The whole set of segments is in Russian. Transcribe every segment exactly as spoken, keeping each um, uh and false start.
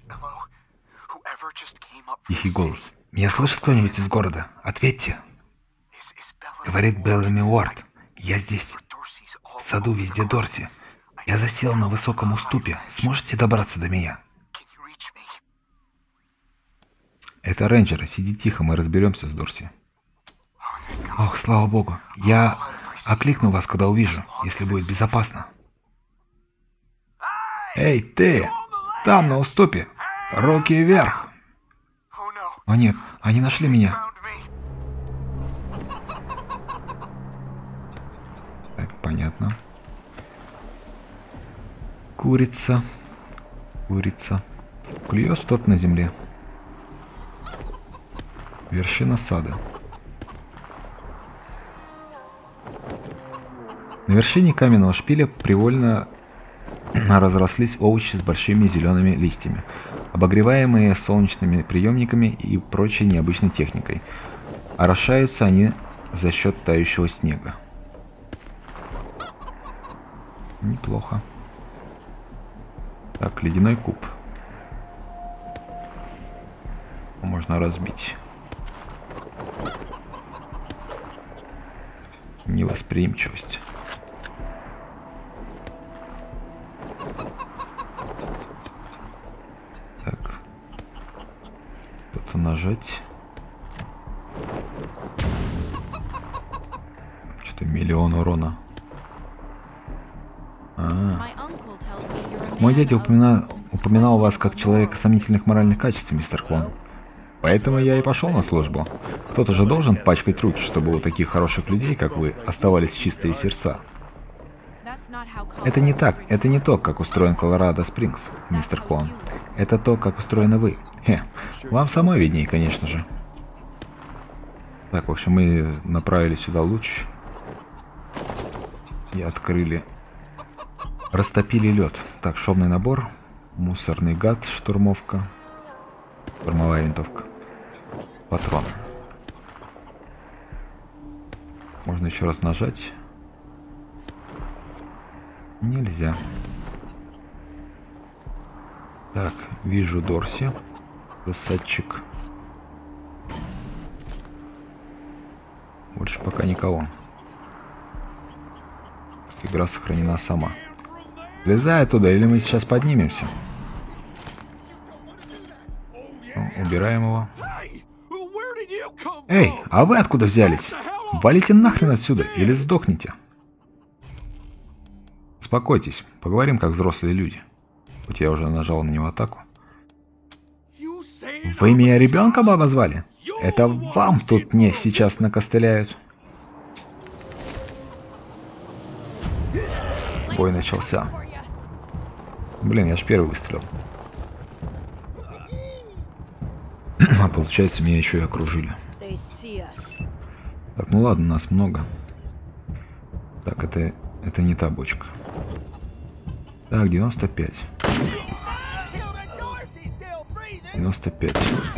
Тихий голос. «Меня слышит кто-нибудь из города? Ответьте!» Говорит Беллами Уорд. «Я здесь. В саду везде Дорси. Я засел на высоком уступе. Сможете добраться до меня?» «Это рейнджеры. Сиди тихо, мы разберемся с Дорси». «Ох, слава богу. Я окликну вас, когда увижу, если будет безопасно». «Эй, ты! Там, на уступе! Руки вверх!» «О нет, они нашли меня!» Так, понятно. Курица. Курица. Клюет что-то на земле. Вершина сада. На вершине каменного шпиля привольно разрослись овощи с большими зелеными листьями, обогреваемые солнечными приемниками и прочей необычной техникой. Орошаются они за счет тающего снега. Неплохо. Так, ледяной куб. Можно разбить. Невосприимчивость. Так. Что-то нажать. Что-то миллион урона. А -а -а. Мой дядя упоминал, упоминал вас как человека сомнительных моральных качеств, мистер Клон. Поэтому я и пошел на службу. Кто-то же должен пачкать руки, чтобы у таких хороших людей, как вы, оставались чистые сердца. Это не так. Это не то, как устроен Колорадо Спрингс, мистер Клон. Это то, как устроены вы. Хе, вам самой виднее, конечно же. Так, в общем, мы направили сюда луч. И открыли. Растопили лед. Так, шовный набор. Мусорный гад, штурмовка. Штурмовая винтовка. Патрон. Можно еще раз нажать. Нельзя. Так, вижу Дорси. Красавчик. Больше пока никого. Игра сохранена сама. Слезай оттуда, или мы сейчас поднимемся. О, убираем его. Эй, а вы откуда взялись? Валите нахрен отсюда, или сдохните. Успокойтесь, поговорим как взрослые люди. Хоть я уже нажал на него атаку. Вы меня ребенком обозвали? Это вам тут мне сейчас накостыляют. Бой начался. Блин, я ж первый выстрелил. А получается, меня еще и окружили. Так, ну ладно, нас много. Так, это, это не та бочка. Так, девяносто пять. девяносто пять.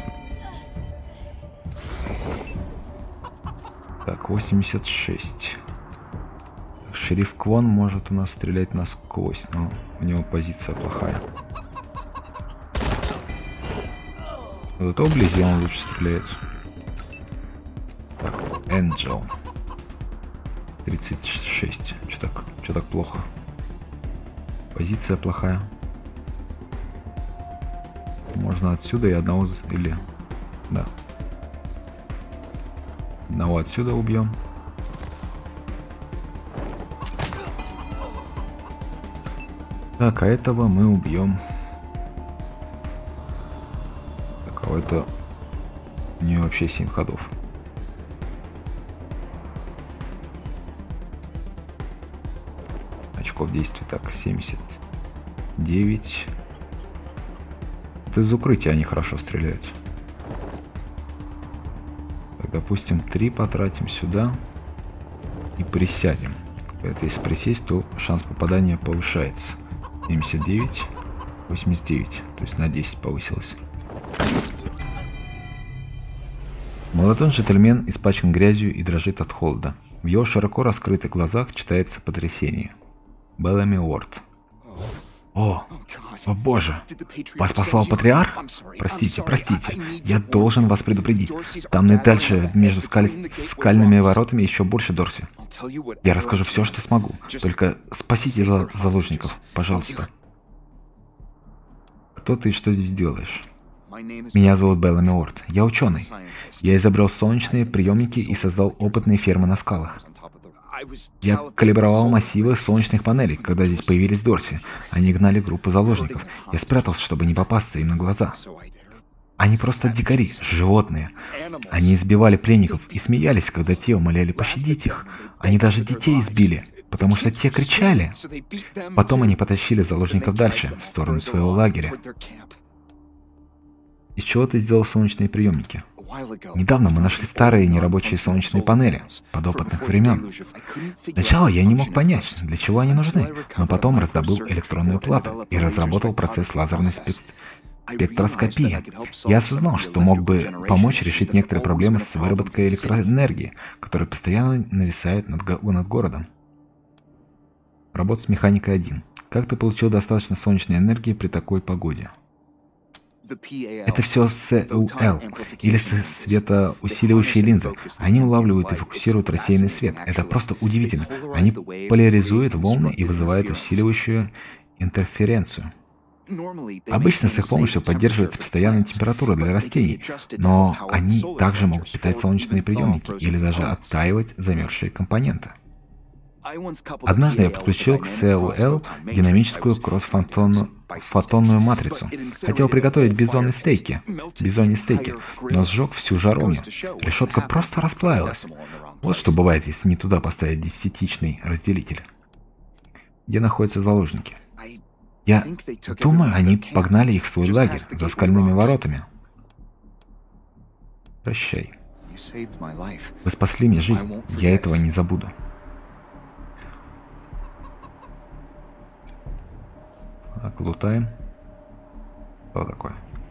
Так, восемьдесят шесть. Шериф Квон может у нас стрелять насквозь, но у него позиция плохая. Зато вблизи он лучше стреляет. Так, Энджел. тридцать шесть. Что так, что так плохо? Позиция плохая. Можно отсюда и одного... Или... Да. Одного отсюда убьем. Так, а этого мы убьем. Так, а это... У нее вообще семь ходов. Очков действия. Так, семьдесят девять. Это из укрытия они хорошо стреляют. Так, допустим, три потратим сюда. И присядем. Это если присесть, то шанс попадания повышается. семьдесят девять, восемьдесят девять, то есть на десять повысилось. Молодой джентльмен испачкан грязью и дрожит от холода. В его широко раскрытых глазах читается потрясение. Беллами Уорд. О, о боже! Вас послал патриарх? Простите, простите. Я должен вас предупредить. Там и дальше, между скаль... скальными воротами, еще больше Дорси. Я расскажу все, что смогу. Только спасите за... заложников, пожалуйста. Кто ты и что здесь делаешь? Меня зовут Беллами Уорд. Я ученый. Я изобрел солнечные приемники и создал опытные фермы на скалах. Я калибровал массивы солнечных панелей, когда здесь появились Дорси. Они гнали группу заложников. Я спрятался, чтобы не попасться им на глаза. Они просто дикари, животные. Они избивали пленников и смеялись, когда те умоляли пощадить их. Они даже детей избили, потому что те кричали. Потом они потащили заложников дальше, в сторону своего лагеря. Из чего ты сделал солнечные приемники? Недавно мы нашли старые нерабочие солнечные панели, подопытных времен. Сначала я не мог понять, для чего они нужны, но потом раздобыл электронную плату и разработал процесс лазерной спек... спектроскопии. Я осознал, что мог бы помочь решить некоторые проблемы с выработкой электроэнергии, которая постоянно нависает над, го... над городом. Работа с механикой один. Как ты получил достаточно солнечной энергии при такой погоде? Это все эс у эл, или светоусиливающие линзы. Они улавливают и фокусируют рассеянный свет. Это просто удивительно. Они поляризуют волны и вызывают усиливающую интерференцию. Обычно с их помощью поддерживается постоянная температура для растений, но они также могут питать солнечные приемники или даже оттаивать замерзшие компоненты. Однажды я подключил к эс у эл динамическую кросс-фотонную матрицу. Хотел приготовить бизонные стейки, бизонные стейки, но сжег всю жаровню. Решетка просто расплавилась. Вот что бывает, если не туда поставить десятичный разделитель. Где находятся заложники? Я думаю, они погнали их в свой лагерь за скальными воротами. Прощай. Вы спасли мне жизнь. Я этого не забуду. Так, лутаем. Что такое?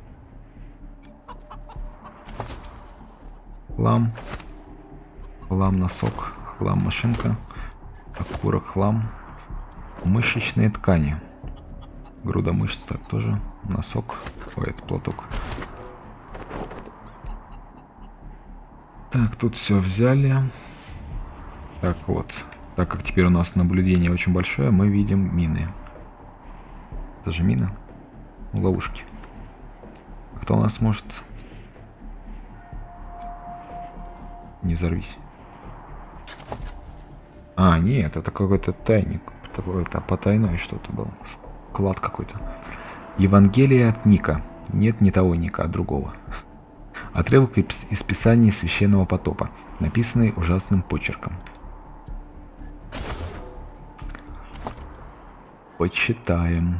Хлам. Хлам носок. Хлам машинка. Окурок хлам. Мышечные ткани. Груда мышц, так тоже. Носок. Ой, это платок. Так, тут все взяли. Так вот. Так как теперь у нас наблюдение очень большое, мы видим мины. Это же мина. Ловушки. Кто у нас может? Не взорвись. А, нет, это какой-то тайник. Это потайное что-то было. Склад какой-то. Евангелие от Ника. Нет, не того Ника, а другого. Отрывок из Писания Священного Потопа, написанный ужасным почерком. Почитаем.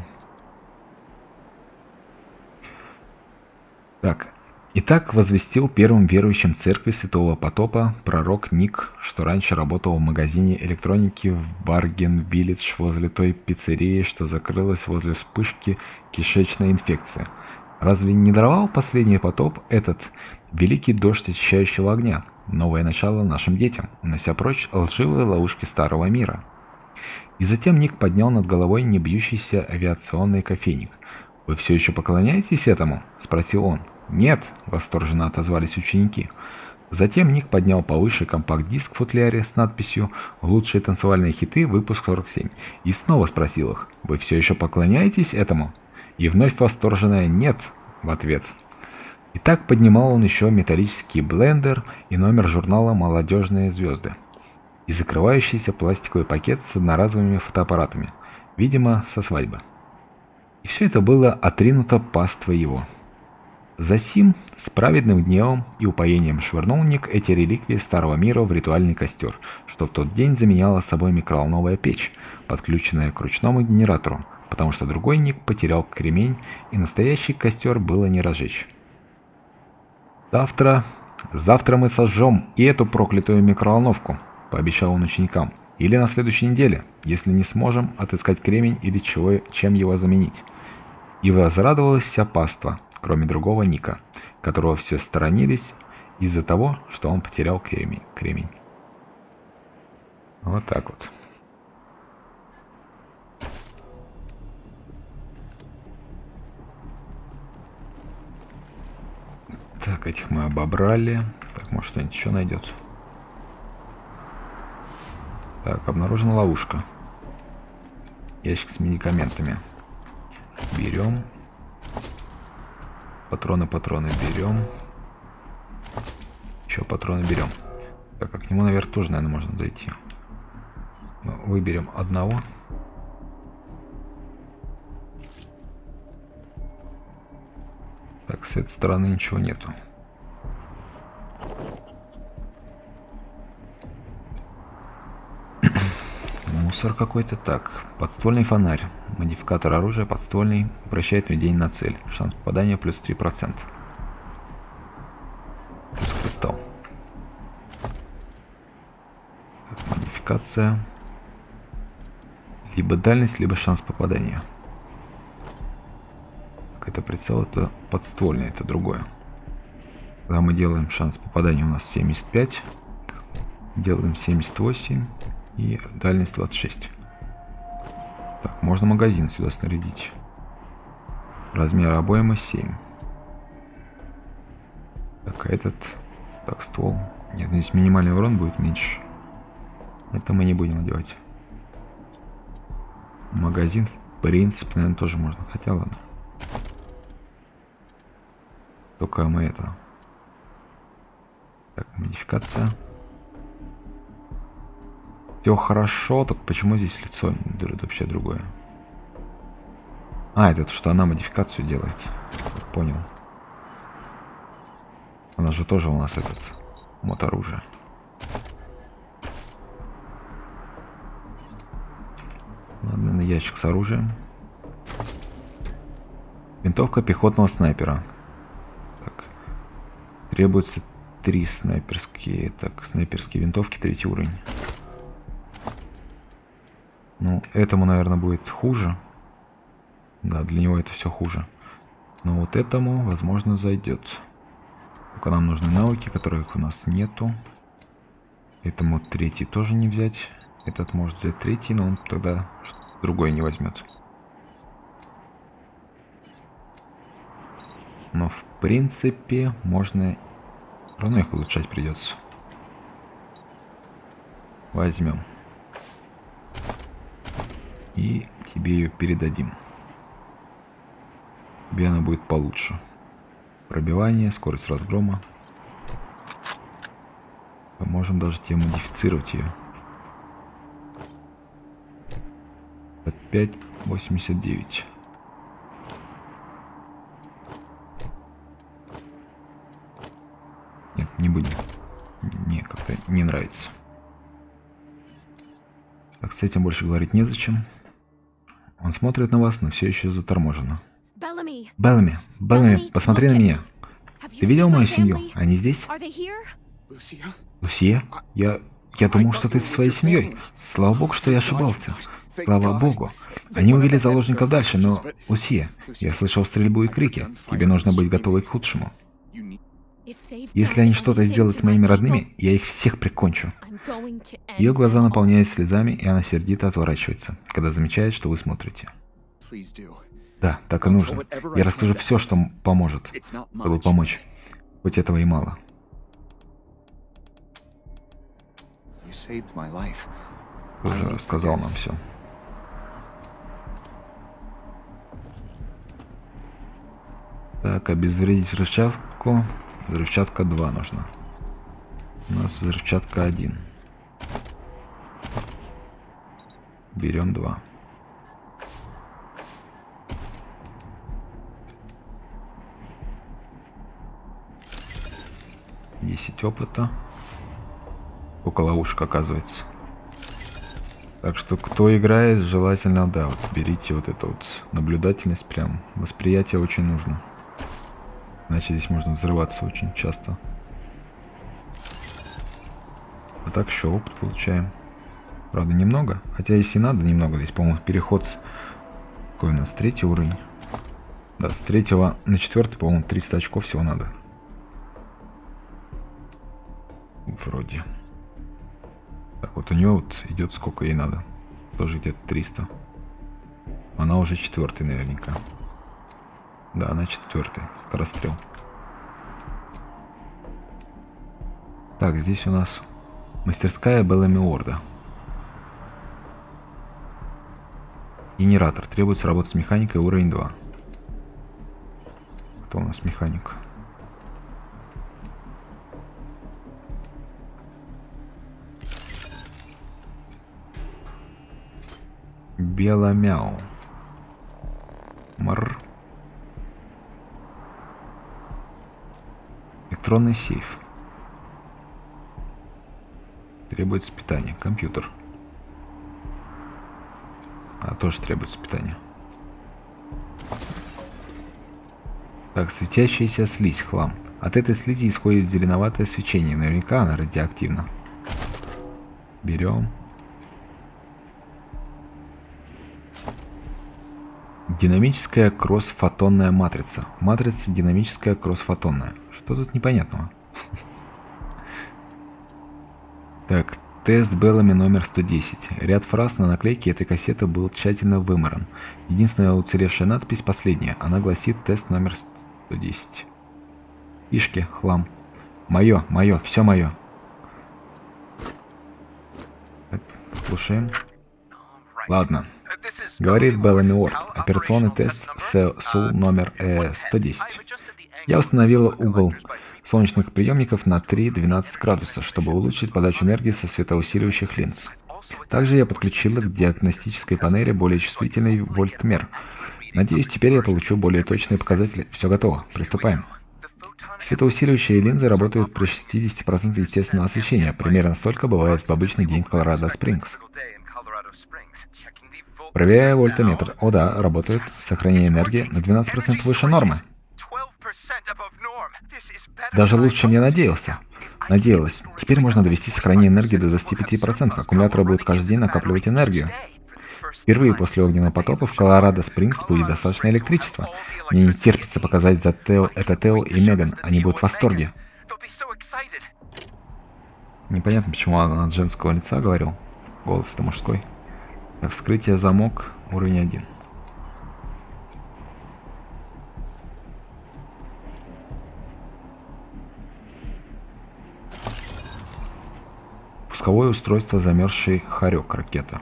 Так. Итак, возвестил первым верующим церкви Святого Потопа пророк Ник, что раньше работал в магазине электроники в Барген-Виллидж возле той пиццерии, что закрылась возле вспышки кишечной инфекции. Разве не даровал последний потоп этот великий дождь очищающего огня, новое начало нашим детям, унося прочь лживые ловушки старого мира? И затем Ник поднял над головой не бьющийся авиационный кофейник. «Вы все еще поклоняетесь этому?» – спросил он. «Нет!» – восторженно отозвались ученики. Затем Ник поднял повыше компакт-диск в футляре с надписью «Лучшие танцевальные хиты, выпуск сорок семь» и снова спросил их: «Вы все еще поклоняетесь этому?» И вновь восторженное «Нет!» в ответ. И так поднимал он еще металлический блендер и номер журнала «Молодежные звезды» и закрывающийся пластиковый пакет с одноразовыми фотоаппаратами, видимо, со свадьбы. И все это было отринуто паствой его. Засим с праведным гневом и упоением швырнул Ник эти реликвии старого мира в ритуальный костер, что в тот день заменяла собой микроволновая печь, подключенная к ручному генератору, потому что другой Ник потерял кремень, и настоящий костер было не разжечь. «Завтра, завтра мы сожжем и эту проклятую микроволновку», — пообещал он ученикам, «или на следующей неделе, если не сможем отыскать кремень или чего, чем его заменить». И возрадовалась вся паства, кроме другого Ника, которого все сторонились из-за того, что он потерял кремень. кремень. Вот так вот. Так, этих мы обобрали. Так, может, что-нибудь еще найдет. Так, обнаружена ловушка. Ящик с медикаментами. Берем. Патроны, патроны берем. Еще патроны берем. Так, а к нему наверх тоже, наверное, можно зайти. Выберем одного. Так, с этой стороны ничего нету. Мусор какой-то. Так, подствольный фонарь. Модификатор оружия подствольный. Обращает наведение на цель. Шанс попадания плюс три процента. Плюс кристалл. Так, модификация. Либо дальность, либо шанс попадания. Так, это прицел, это подствольный, это другое. Когда мы делаем шанс попадания, у нас семьдесят пять. Делаем семьдесят восемь. И дальность двадцать шесть. Так, можно магазин сюда снарядить. Размер обоймы семь. Так, а этот... Так, ствол. Нет, здесь минимальный урон будет меньше. Это мы не будем одевать. Магазин, в принципе, наверное, тоже можно. Хотя ладно. Только мы это... Так, модификация. Все хорошо, так почему здесь лицо вообще другое? А, это что она модификацию делает. Понял. Она же тоже у нас этот мод оружия. Ладно, на ящик с оружием. Винтовка пехотного снайпера. Так. Требуется три снайперские. Так, снайперские винтовки, третий уровень. Ну, этому, наверное, будет хуже. Да, для него это все хуже. Но вот этому, возможно, зайдет. Только нам нужны навыки, которых у нас нету. Этому третий тоже не взять. Этот может взять третий, но он тогда другой не возьмет. Но в принципе можно... Равно их улучшать придется. Возьмем. И тебе ее передадим. Тебе она будет получше. Пробивание, скорость разгрома. Мы можем даже тебе модифицировать ее. пять восемьдесят девять. Нет, не будем. Мне как-то не нравится. Так, с этим больше говорить незачем. Он смотрит на вас, но все еще заторможено. Беллами, Беллами, посмотри на меня. Ты видел мою семью? Они здесь? Лусия? Я... Я думал, что ты со своей семьей. Слава богу, что я ошибался. Слава богу. Они увели заложников дальше, но... Лусия, я слышал стрельбу и крики. Тебе нужно быть готовой к худшему. Если они что-то сделают с моими родными, я их всех прикончу. Ее глаза наполняются слезами, и она сердито отворачивается, когда замечает, что вы смотрите. Да, так и нужно. Я расскажу все, что поможет, чтобы помочь. Хоть этого и мало. Уже рассказал нам все. Так, обезвредить взрывчатку. Взрывчатка два нужна. У нас взрывчатка один. Берем два. десять опыта. Сколько ловушек оказывается. Так что кто играет, желательно, да, вот берите вот эту вот наблюдательность, прям восприятие очень нужно. Иначе здесь можно взрываться очень часто. А так еще опыт получаем. Правда, немного. Хотя если надо, немного. Здесь, по-моему, переход... Какой у нас? Третий уровень. Да, с третьего на четвертый, по-моему, триста очков всего надо. Вроде. Так, вот у нее вот идет сколько ей надо. Тоже где-то триста. Она уже четвертый наверняка. Да, она четвертый. Скорострел. Так, здесь у нас мастерская Беллами Орда. Генератор. Требуется работать с механикой уровень два. Кто у нас механик? Беломяу. Мр. Электронный сейф. Требуется питание. Компьютер. А, тоже требуется питание. Так, светящаяся слизь, хлам. От этой слизи исходит зеленоватое свечение. Наверняка она радиоактивна. Берем. Динамическая кроссфотонная матрица. Матрица динамическая кроссфотонная. Что тут непонятного? Так, тест Беллами номер сто десять. Ряд фраз на наклейке этой кассеты был тщательно вымаран. Единственная уцелевшая надпись последняя. Она гласит тест номер сто десять. Фишки, хлам. Мое, мое, все мое. Так, слушаем. Ладно. Говорит Беллами Орд. Операционный тест СУ номер э, сто десять. Я установила угол солнечных приемников на три двенадцать градусов, чтобы улучшить подачу энергии со светоусиливающих линз. Также я подключила к диагностической панели более чувствительный вольтмер. Надеюсь, теперь я получу более точные показатели. Все готово. Приступаем. Светоусиливающие линзы работают при шестидесяти процентах естественного освещения. Примерно столько бывает в обычный день в Колорадо-Спрингс. Проверяю вольтометр. О да, работает. Сохранение энергии на двенадцать процентов выше нормы. Даже лучше, чем я надеялся. Надеялась. Теперь можно довести сохранение энергии до двадцати пяти процентов. Аккумуляторы будут каждый день накапливать энергию. Впервые после огненного потопа в Колорадо-Спрингс будет достаточно электричества. Мне не терпится показать за Тео, это Тео и Меган. Они будут в восторге. Непонятно, почему он от женского лица говорил. Голос-то мужской. Так, вскрытие замок, уровень один. Пусковое устройство замерзший хорек ракета.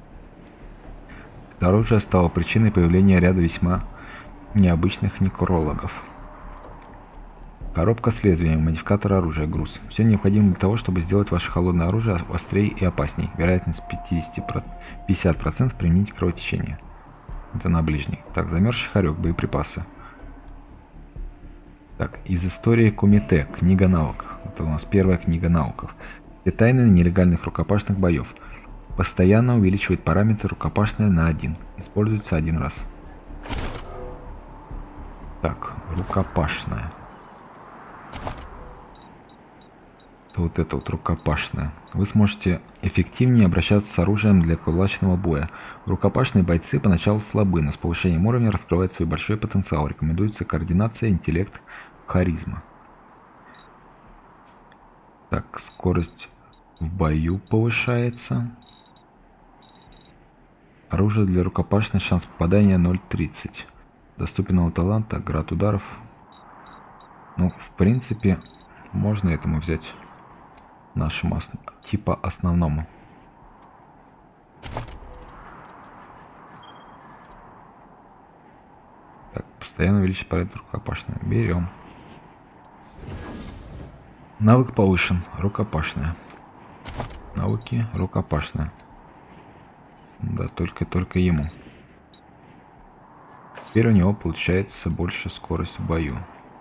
Это оружие стало причиной появления ряда весьма необычных некрологов. Коробка с лезвием, модификатор оружия, груз. Все необходимо для того, чтобы сделать ваше холодное оружие острее и опасней. Вероятность пятьдесят процентов применить кровотечение. Это на ближний. Так, замерзший хорек, боеприпасы. Так, из истории Кумите, книга навыков. Это у нас первая книга навыков. Все тайны нелегальных рукопашных боев. Постоянно увеличивает параметр рукопашная на один. Используется один раз. Так, рукопашная. Вот это вот рукопашная. Вы сможете эффективнее обращаться с оружием для кулачного боя. Рукопашные бойцы поначалу слабы, но с повышением уровня раскрывают свой большой потенциал. Рекомендуется координация, интеллект, харизма. Так, скорость в бою повышается. Оружие для рукопашной, шанс попадания ноль целых тридцать. Доступного таланта, град ударов. Ну, в принципе, можно этому взять. Нашему ос типа основному. Так, постоянно увеличить параметр рукопашная. Берем. Навык повышен. Рукопашная. Навыки рукопашная. Да, только-только ему. Теперь у него получается больше скорость в бою.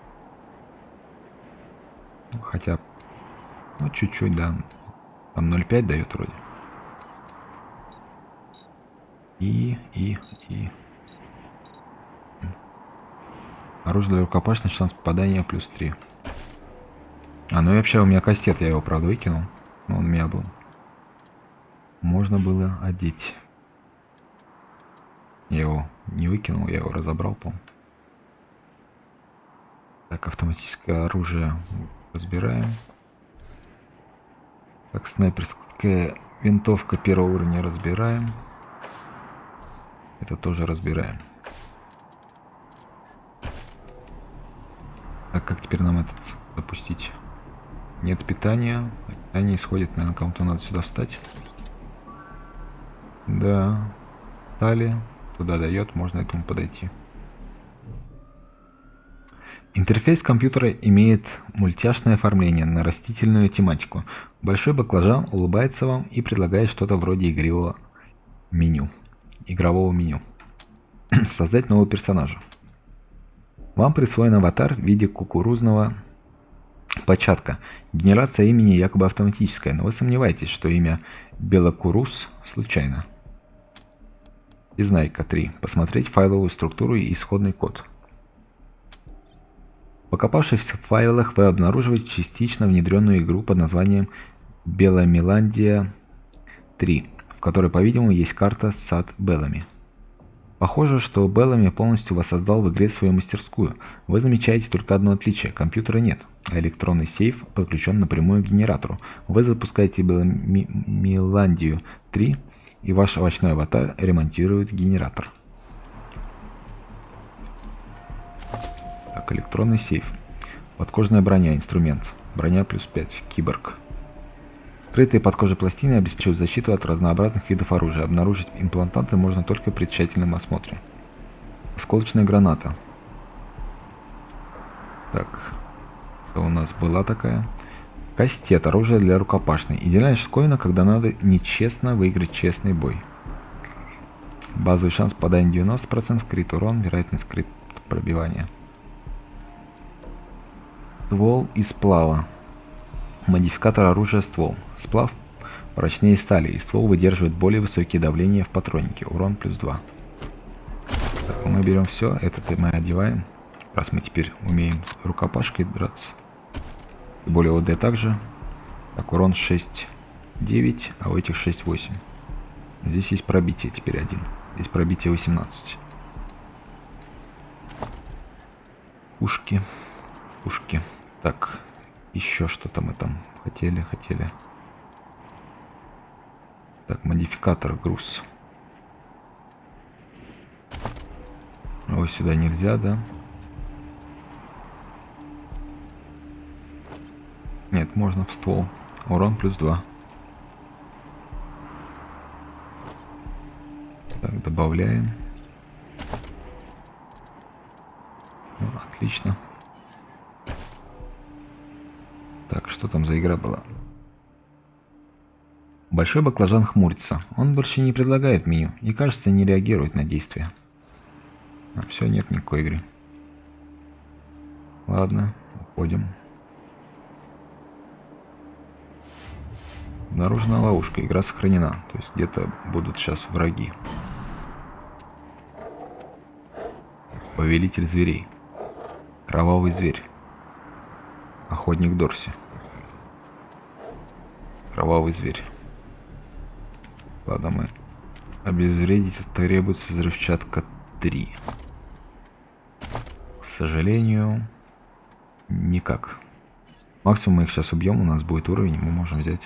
Хотя, ну, чуть-чуть, да. Там ноль целых пять дает вроде. И, и, и. Оружие для рукопашной, шанс попадания плюс три. А, ну и вообще у меня кастет, я его, правда, выкинул. Но он у меня был. Можно было одеть. Я его не выкинул, я его разобрал, по-моему. Так, автоматическое оружие разбираем. Так, снайперская винтовка первого уровня разбираем. Это тоже разбираем. Так, как теперь нам этот запустить? Нет питания. Питание исходит, наверное, кому-то надо сюда встать. Да. Далее. Туда дает, можно к нему подойти. Интерфейс компьютера имеет мультяшное оформление на растительную тематику. Большой баклажан улыбается вам и предлагает что-то вроде игрового меню. Игрового меню. Создать нового персонажа. Вам присвоен аватар в виде кукурузного початка. Генерация имени якобы автоматическая, но вы сомневаетесь, что имя Белокурус случайно. Изнайка три. Посмотреть файловую структуру и исходный код. Покопавшись в файлах, вы обнаруживаете частично внедренную игру под названием Беломеландия три, в которой, по-видимому, есть карта Сад Беллами. Похоже, что Беллами полностью воссоздал в игре свою мастерскую. Вы замечаете только одно отличие – компьютера нет, а электронный сейф подключен напрямую к генератору. Вы запускаете Беломеландию три, и ваш овощной аватар ремонтирует генератор. Так, электронный сейф. Подкожная броня, инструмент. Броня плюс пять. Киборг. Скрытые под кожей пластины обеспечивают защиту от разнообразных видов оружия. Обнаружить имплантанты можно только при тщательном осмотре. Осколочная граната. Так. Что у нас была такая? Кастет. Оружие для рукопашной. Идеальная штуковина, когда надо нечестно выиграть честный бой. Базовый шанс попадания девяносто процентов. Крит урон. Вероятность крит пробивания. Ствол из сплава. Модификатор оружия ствол. Сплав прочнее стали, и ствол выдерживает более высокие давления в патроннике. Урон плюс два. Так, мы берем все. Это мы одеваем. Раз мы теперь умеем рукопашкой драться. И более ОД также. Так, урон шесть девять, а у этих шесть восемь. Здесь есть пробитие теперь один. Здесь пробитие восемнадцать. Пушки. Пушки. Так, еще что-то мы там хотели, хотели. Так, модификатор, груз. Ой, сюда нельзя, да? Нет, можно в ствол. Урон плюс два. Так, добавляем. Ну, отлично. Так, что там за игра была? Большой баклажан хмурится. Он больше не предлагает меню и, кажется, не реагирует на действия. А, все, нет никакой игры. Ладно, уходим. Обнаружена ловушка. Игра сохранена. То есть где-то будут сейчас враги. Повелитель зверей. Кровавый зверь. Охотник Дорси. Кровавый зверь. Ладно, мы обезвредить требуется взрывчатка три. К сожалению, никак. Максимум мы их сейчас убьем, у нас будет уровень, мы можем взять.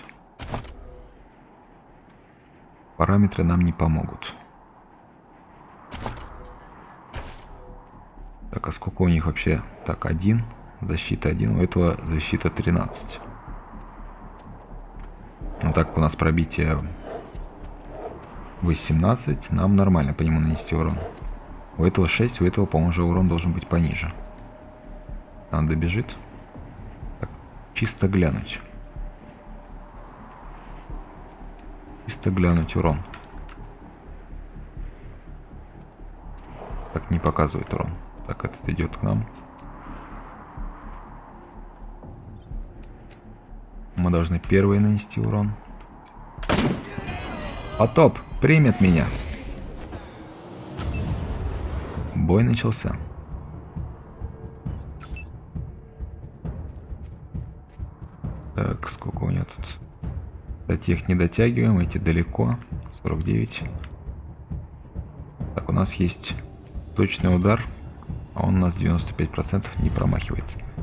Параметры нам не помогут. Так, а сколько у них вообще? Так, один. Защита один, у этого защита тринадцать. Ну так, у нас пробитие восемнадцать. Нам нормально по нему нанести урон. У этого шесть, у этого, по-моему, уже урон должен быть пониже. Он добежит. Так, чисто глянуть. Чисто глянуть урон. Так, не показывает урон. Так, этот идет к нам. Мы должны первые нанести урон. Потоп примет меня. Бой начался. Так, сколько у меня тут? Кстати, их не дотягиваем, эти далеко. сорок девять. Так, у нас есть точный удар, а он у нас девяносто пять процентов не промахивает.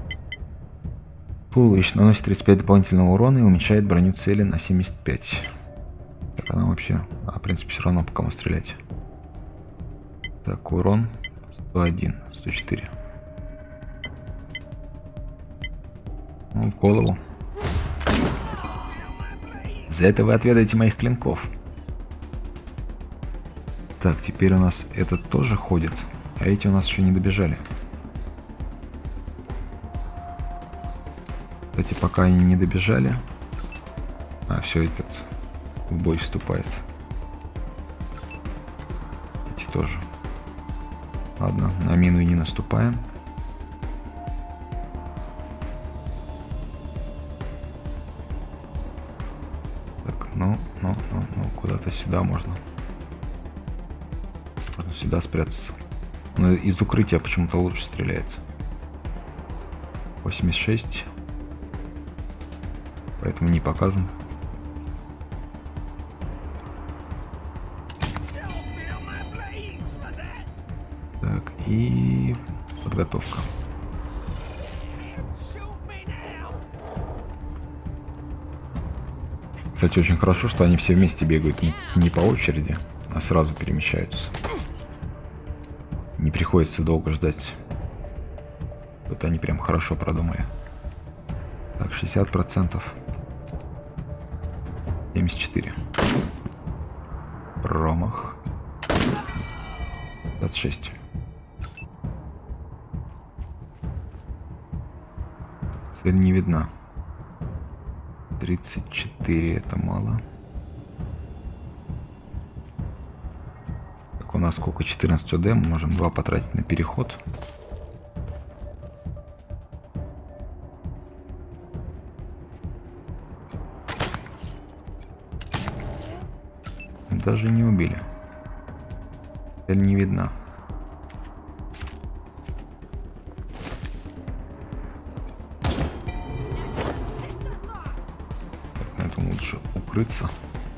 Пулыч наносит тридцать пять дополнительного урона и уменьшает броню цели на семьдесят пять. Так, она вообще... А, в принципе, все равно по кому стрелять. Так, урон сто один, сто четыре. Ну, в голову. За это вы отведаете моих клинков. Так, теперь у нас этот тоже ходит, а эти у нас еще не добежали. Кстати, пока они не добежали... А, все, этот в бой вступает. Эти тоже. Ладно, на мину не наступаем. Так, ну, ну, ну, ну, куда-то сюда можно. Можно сюда спрятаться. Но из укрытия почему-то лучше стреляет. восемьдесят шесть. Поэтому не показан. Так, и подготовка. Кстати, очень хорошо, что они все вместе бегают не, не по очереди, а сразу перемещаются. Не приходится долго ждать. Вот они прям хорошо продумали. Так, шестьдесят процентов. семьдесят четыре. Промах. двадцать шесть. Цель не видна. тридцать четыре, это мало. Так, у нас сколько? четырнадцать ОД. Мы можем два потратить на переход. Даже не убили. Цель не видна. Так, на этом лучше укрыться.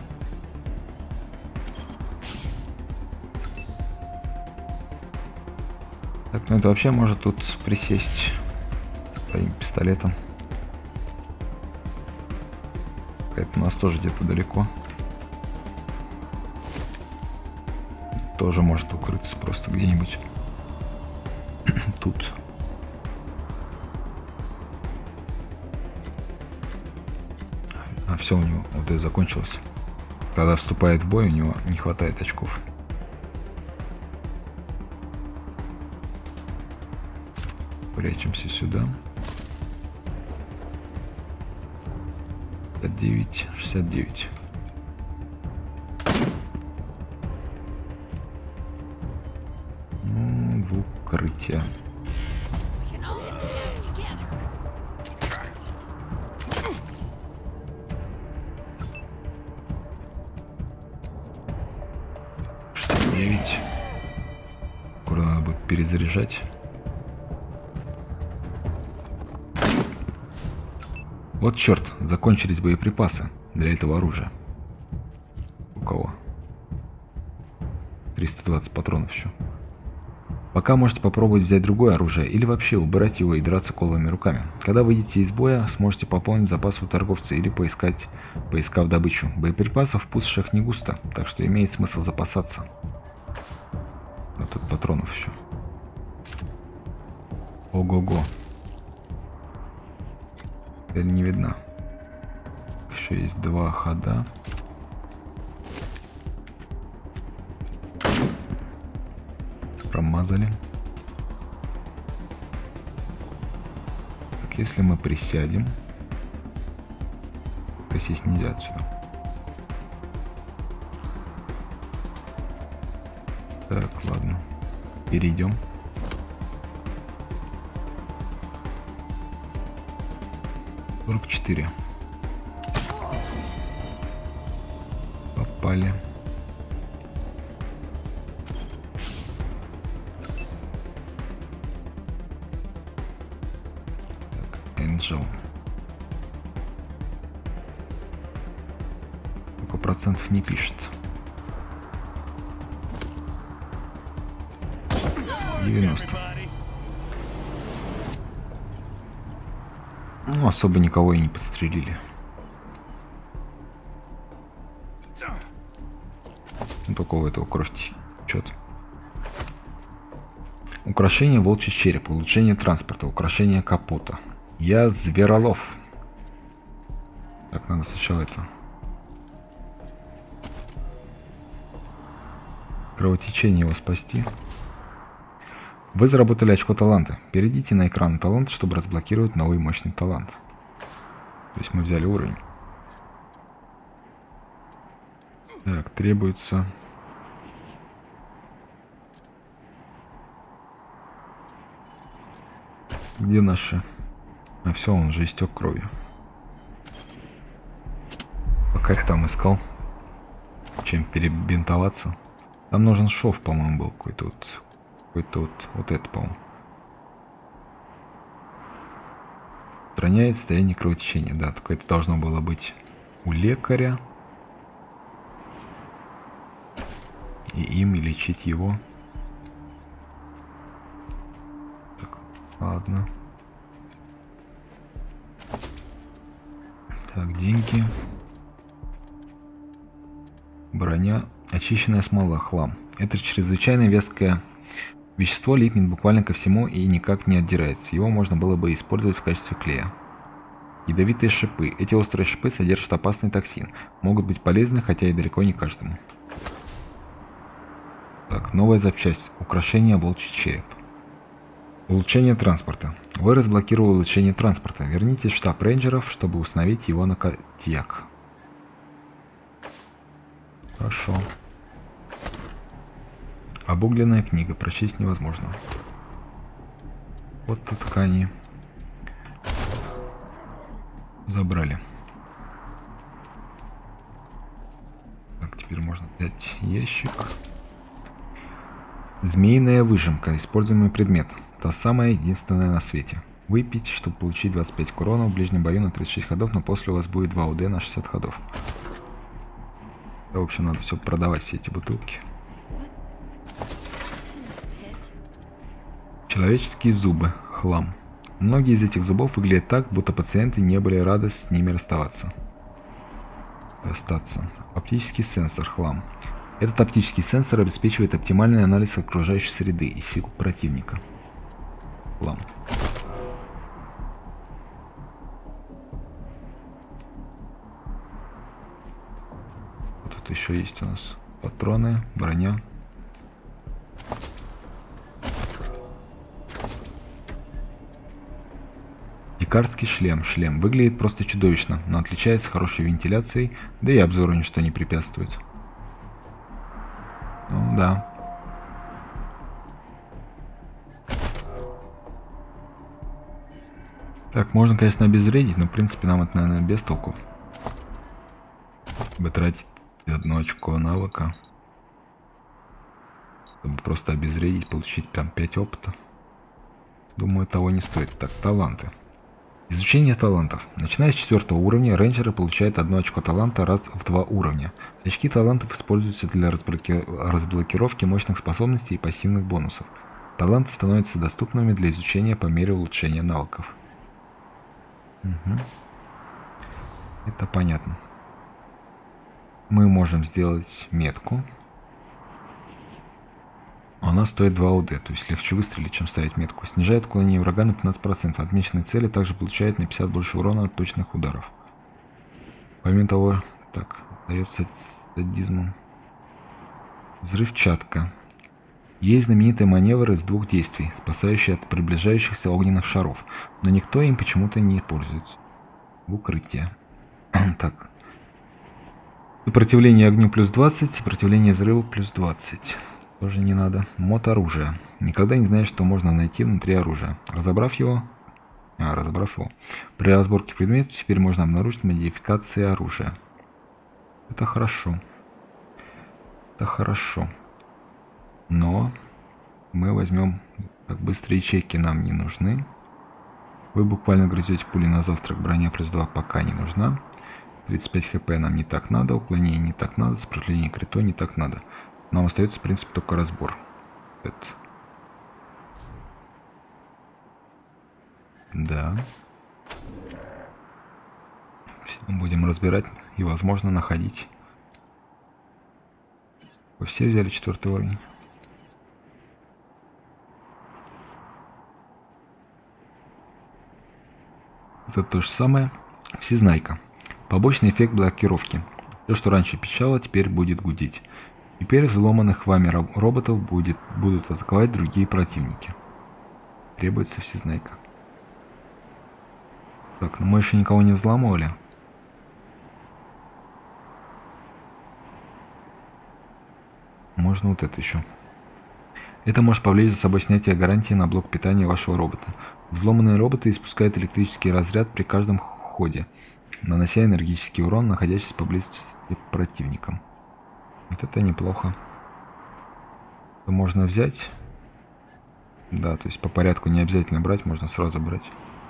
Так, ну это вообще может тут присесть своим пистолетом. Это у нас тоже где-то далеко. Тоже может укрыться просто где-нибудь тут. А все, у него вот это закончилось. Когда вступает в бой, у него не хватает очков. Прячемся сюда. шестьдесят девять, шестьдесят девять. В укрытие. шестьдесят девять. Скоро надо будет перезаряжать. Вот черт, закончились боеприпасы для этого оружия. У кого? триста двадцать патронов еще. Пока можете попробовать взять другое оружие или вообще убирать его и драться голыми руками. Когда выйдете из боя, сможете пополнить запас у торговца или поискать, поискав добычу. Боеприпасов в пустошах не густо, так что имеет смысл запасаться. Вот тут патронов еще. Ого-го. Цель не видна. Еще есть два хода. Промазали. Так, если мы присядем, присесть нельзя отсюда. Так, ладно. Перейдем. сорок четыре. Попали. Angel. Сколько процентов не пишет? девяносто. Ну, особо никого и не подстрелили. Ну, только у этого кровь течет. Украшение волчий череп, улучшение транспорта, украшение капота. Я Зверолов. Так, надо сначала это Кровотечение его спасти. Вы заработали очко таланта. Перейдите на экран таланта, чтобы разблокировать новый мощный талант. То есть мы взяли уровень. Так, требуется... Где наши? А все, он же истек кровью. Пока их там искал. Чем перебинтоваться. Там нужен шов, по-моему, был какой-то вот. Какой-то вот. Вот это, по-моему. Устраняет состояние кровотечения. Да, только это должно было быть у лекаря. И им и лечить его. Так, ладно. Так, деньги. Броня. Очищенная смола. Хлам. Это чрезвычайно веское вещество, липнет буквально ко всему и никак не отдирается. Его можно было бы использовать в качестве клея. Ядовитые шипы. Эти острые шипы содержат опасный токсин. Могут быть полезны, хотя и далеко не каждому. Так, новая запчасть. Украшение волчий череп. Улучшение транспорта. Вы разблокировали улучшение транспорта. Вернитесь в штаб рейнджеров, чтобы установить его на Кодьяк. Хорошо. Обугленная книга. Прочесть невозможно. Вот тут ткани. Забрали. Так, теперь можно взять ящик. Змеиная выжимка. Используемый предмет. Та самая, единственная на свете. Выпить, чтобы получить двадцать пять к урону в ближнем бою на тридцать шесть ходов, но после у вас будет два УД на шестьдесят ходов. В общем, надо все продавать, все эти бутылки. Человеческие зубы. Хлам. Многие из этих зубов выглядят так, будто пациенты не были рады с ними расставаться. Расстаться. Оптический сенсор. Хлам. Этот оптический сенсор обеспечивает оптимальный анализ окружающей среды и сил противника. Хлам. Вот тут еще есть у нас патроны, броня. Дикарский шлем. Шлем выглядит просто чудовищно, но отличается хорошей вентиляцией, да и обзору ничто не препятствует. Ну да. Так, можно, конечно, обезвредить, но в принципе нам это, наверное, без толку. Чтобы тратить одно очко навыка. Чтобы просто обезвредить, получить там пять опыта. Думаю, того не стоит. Так, таланты. Изучение талантов. Начиная с четвертого уровня, рейнджеры получают одно очко таланта раз в два уровня. Очки талантов используются для разблоки... разблокировки мощных способностей и пассивных бонусов. Таланты становятся доступными для изучения по мере улучшения навыков. Угу. Это понятно. Мы можем сделать метку. Она стоит два УД, то есть легче выстрелить, чем ставить метку. Снижает отклонение врага на пятнадцать процентов. Отмеченные цели также получают на пятьдесят больше урона от точных ударов. Помимо того, так, дается садизмом. Взрывчатка. Есть знаменитый маневр из двух действий, спасающий от приближающихся огненных шаров, но никто им почему-то не пользуется. В укрытие. Так. Сопротивление огню плюс двадцать, сопротивление взрыву плюс двадцать. Тоже не надо. Мод оружия. Никогда не знаешь, что можно найти внутри оружия. Разобрав его... А, разобрав его. При разборке предметов теперь можно обнаружить модификации оружия. Это хорошо. Это хорошо. Но мы возьмем... Так, быстрые ячейки нам не нужны. Вы буквально грызете пули на завтрак. Броня плюс два пока не нужна. тридцать пять хп нам не так надо. Уклонение не так надо. Сопротивление крито не так надо. Нам остается, в принципе, только разбор. Это. Да. Все будем разбирать и, возможно, находить. Вы все взяли четвертый уровень. Это то же самое. Всезнайка. Побочный эффект блокировки. То, что раньше пищало, теперь будет гудеть. Теперь взломанных вами роботов будет, будут атаковать другие противники. Требуется всезнайка. Так, ну мы еще никого не взламывали. Можно вот это еще. Это может повлечь за собой снятие гарантии на блок питания вашего робота. Взломанные роботы испускают электрический разряд при каждом ходе, нанося энергетический урон, находящийся поблизости противникам. Вот это неплохо. Это можно взять. Да, то есть по порядку не обязательно брать, можно сразу брать.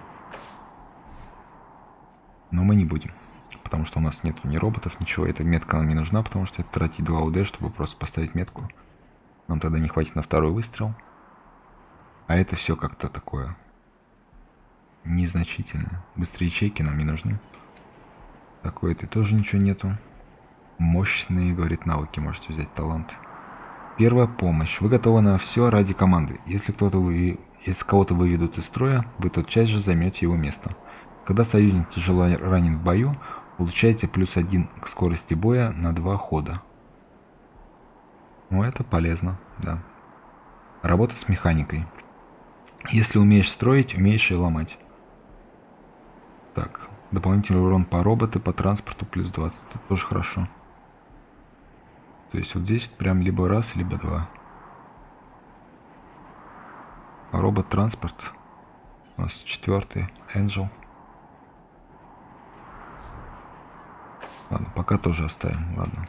Но мы не будем, потому что у нас нет ни роботов, ничего. Эта метка нам не нужна, потому что это тратить два УД, чтобы просто поставить метку. Нам тогда не хватит на второй выстрел. А это все как-то такое незначительное. Быстрые ячейки нам не нужны. Такой этой тоже ничего нету. Мощные, говорит, навыки можете взять, таланты. Первая помощь. Вы готовы на все ради команды. Если кто-то вы... Если кого-то выведут из строя, вы тотчас же займете его место. Когда союзник тяжело ранен в бою, получаете плюс один к скорости боя на два хода. Ну, это полезно, да. Работа с механикой. Если умеешь строить, умеешь и ломать. Так, дополнительный урон по роботу, по транспорту плюс двадцать. Это тоже хорошо. То есть вот здесь прям либо раз, либо два. А робот-транспорт у нас четвертый, Angel. Ладно, пока тоже оставим, ладно.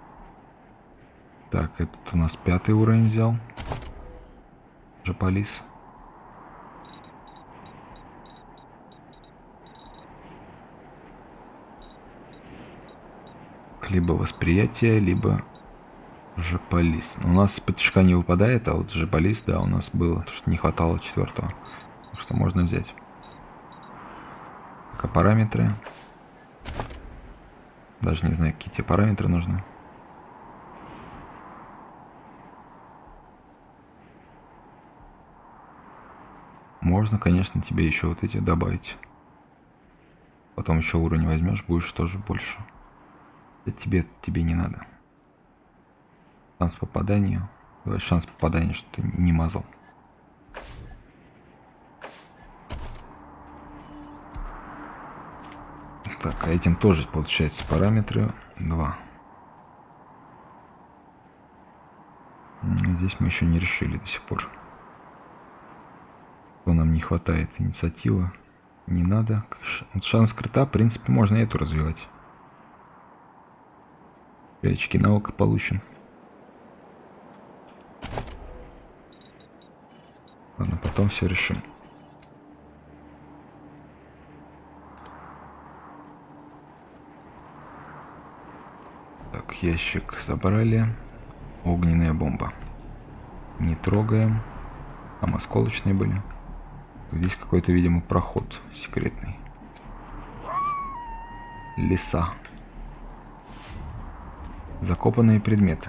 Так, этот у нас пятый уровень взял. Жополис. Либо восприятие, либо жополис. У нас пятишка не выпадает, а вот жополис, да, у нас было, потому что не хватало четвертого. Так что можно взять. Пока параметры. Даже не знаю, какие тебе параметры нужны. Можно, конечно, тебе еще вот эти добавить. Потом еще уровень возьмешь, будешь тоже больше. Это тебе, тебе не надо. Шанс попадания. Давай шанс попадания, что ты не мазал. Так, а этим тоже получается параметры два. Здесь мы еще не решили до сих пор. Что нам не хватает? Инициатива. Не надо. Вот шанс крита, в принципе, можно эту развивать. Очки навыка получим. Ладно, потом все решим. Так, ящик забрали. Огненная бомба. Не трогаем. Там осколочные были. Здесь какой-то, видимо, проход секретный. Леса. Закопанные предметы.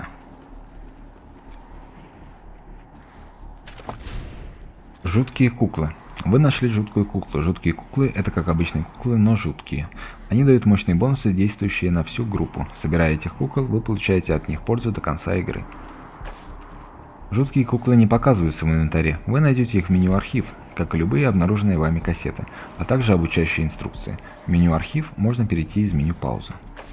Жуткие куклы. Вы нашли жуткую куклу. Жуткие куклы — это как обычные куклы, но жуткие. Они дают мощные бонусы, действующие на всю группу. Собирая этих кукол, вы получаете от них пользу до конца игры. Жуткие куклы не показываются в инвентаре. Вы найдете их в меню «Архив», как и любые обнаруженные вами кассеты, а также обучающие инструкции. В меню «Архив» можно перейти из меню «Пауза».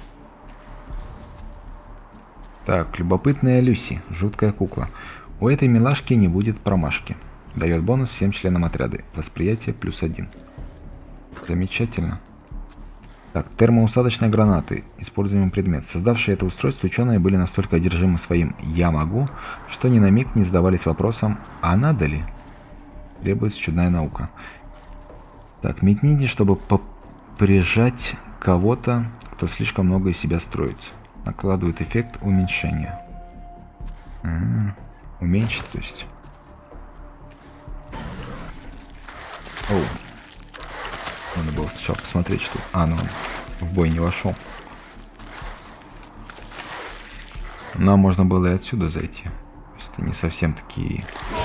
Так, любопытная Люси, жуткая кукла. У этой милашки не будет промашки. Дает бонус всем членам отряда. Восприятие плюс один. Замечательно. Так, термоусадочные гранаты. Используемый предмет. Создавшие это устройство ученые были настолько одержимы своим «я могу», что ни на миг не задавались вопросом «а надо ли?». Требуется чудная наука. Так, метните, чтобы поприжать кого-то, кто слишком много из себя строит. Накладывает эффект уменьшения. М-м, уменьшить, то есть. Оу. Надо было сначала посмотреть, что... А, ну он в бой не вошел. Нам можно было и отсюда зайти. То есть это не совсем такие...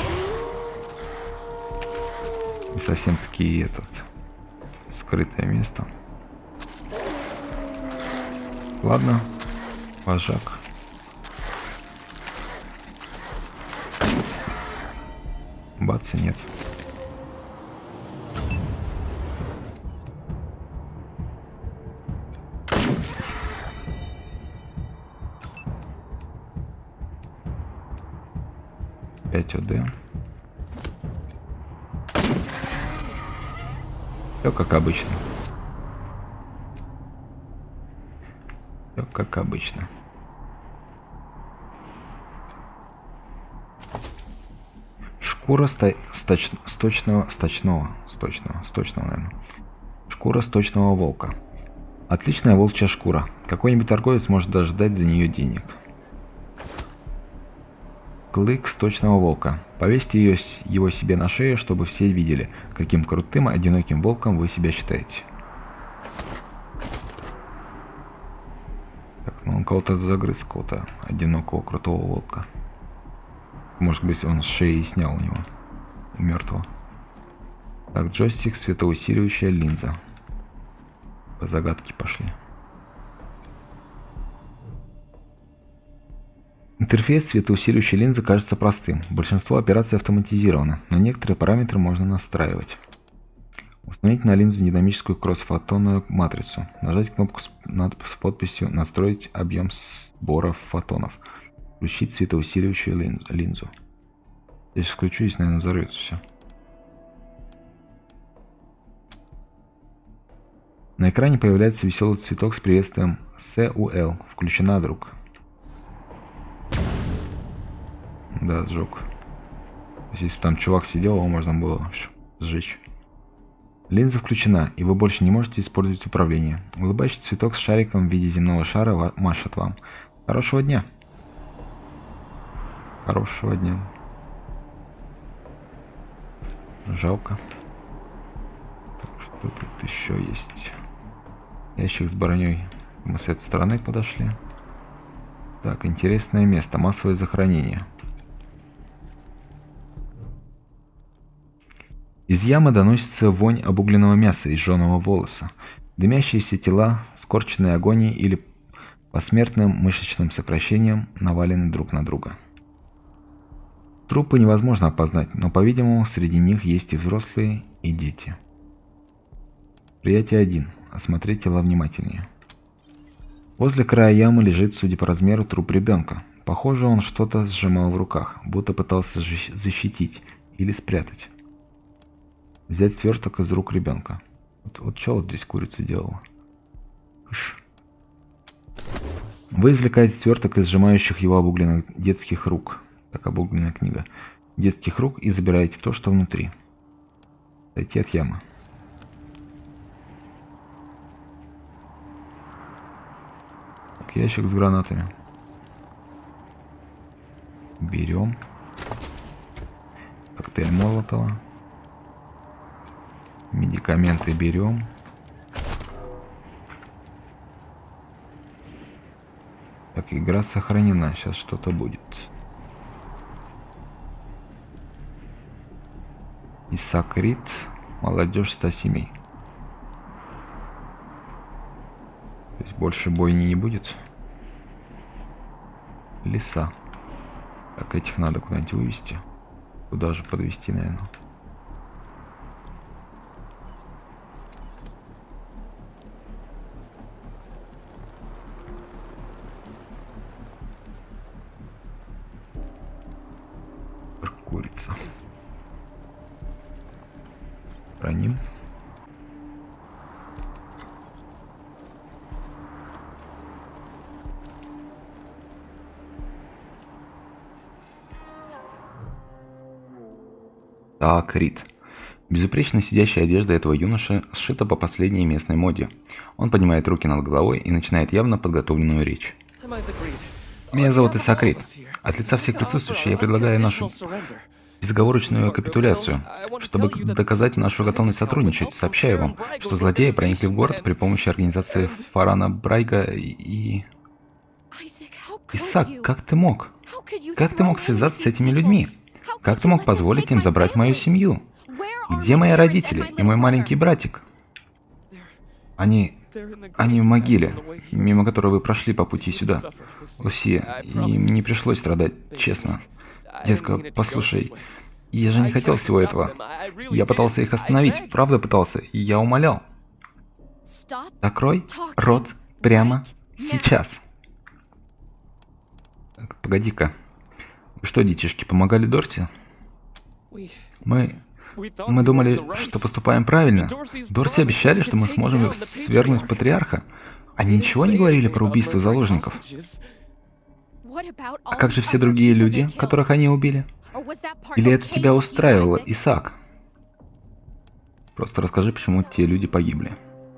Не совсем такие этот... Скрытое место. Ладно. Вожак. Ошибаться нет. пять ОД. Все как обычно. Все как обычно. Шкура ста сточ сточного, сточного, сточного, сточного, наверное. Шкура сточного волка. Отличная волчья шкура. Какой-нибудь торговец может даже дать за нее денег. Клык сточного волка. Повесьте ее, его себе на шею, чтобы все видели, каким крутым, одиноким волком вы себя считаете. Так, ну он кого-то загрыз, кого-то одинокого крутого волка. Может быть, он с шеи снял у него, у мертвого. Так, джойстик, светоусиливающая линза. По загадке пошли. Интерфейс светоусиливающей линзы кажется простым. Большинство операций автоматизировано, но некоторые параметры можно настраивать. Установить на линзу динамическую кроссфотонную матрицу. Нажать кнопку с, над, с подписью «Настроить объем сбора фотонов». Включить светоусиливающую лин, линзу. Здесь включу, здесь, наверное, взорвется все. На экране появляется веселый цветок с приветствием «С У Л». Включена, друг. Да, сжег. Если бы там чувак сидел, его можно было сжечь. Линза включена, и вы больше не можете использовать управление. Улыбающий цветок с шариком в виде земного шара машет вам. Хорошего дня. Хорошего дня. Жалко. Так, что тут еще есть? Ящик с броней. Мы с этой стороны подошли. Так, интересное место. Массовое захоронение. Из ямы доносится вонь обугленного мяса и жженого волоса. Дымящиеся тела, скорченные агонией или посмертным мышечным сокращением, навалены друг на друга. Трупы невозможно опознать, но, по-видимому, среди них есть и взрослые, и дети. Приятие один. Осмотреть тела внимательнее. Возле края ямы лежит, судя по размеру, труп ребенка. Похоже, он что-то сжимал в руках, будто пытался защитить или спрятать. Взять сверток из рук ребенка. Вот, вот что вот здесь курица делала? Ш. Вы извлекаете сверток из сжимающих его обугленных детских рук. Так, обугленная книга. Детских рук и забираете то, что внутри. Отойти от ямы. Так, ящик с гранатами. Берем. Коктейль Молотова. Медикаменты берем. Так, игра сохранена. Сейчас что-то будет. Исакрит. Молодежь ста семей. То есть больше бойни не будет. Леса. Так, этих надо куда-нибудь вывести. Куда же подвести, наверное. Курица. Храним. Так, Рид. Безупречно сидящая одежда этого юноши сшита по последней местной моде. Он поднимает руки над головой и начинает явно подготовленную речь. Меня зовут Исаак Рид. От лица всех присутствующих я предлагаю нашу безоговорочную капитуляцию. Чтобы доказать нашу готовность сотрудничать, сообщаю вам, что злодеи проникли в город при помощи организации Фарана Брайга и... Исаак, как ты мог? Как ты мог связаться с этими людьми? Как ты мог позволить им забрать мою семью? Где мои родители и мой маленький братик? Они... Они в могиле, мимо которой вы прошли по пути сюда. Лусия, им не пришлось страдать, честно. Детка, послушай, Я же не хотел всего этого. Я пытался их остановить, правда пытался, и я умолял. Закрой рот прямо сейчас. Так, погоди-ка. Вы что, детишки, помогали Дорси? Мы... Мы думали, что поступаем правильно. Дорси обещали, что мы сможем свергнуть патриарха. Они ничего не говорили про убийство заложников? А как же все другие люди, которых они убили? Или это тебя устраивало, Исаак? Просто расскажи, почему те люди погибли.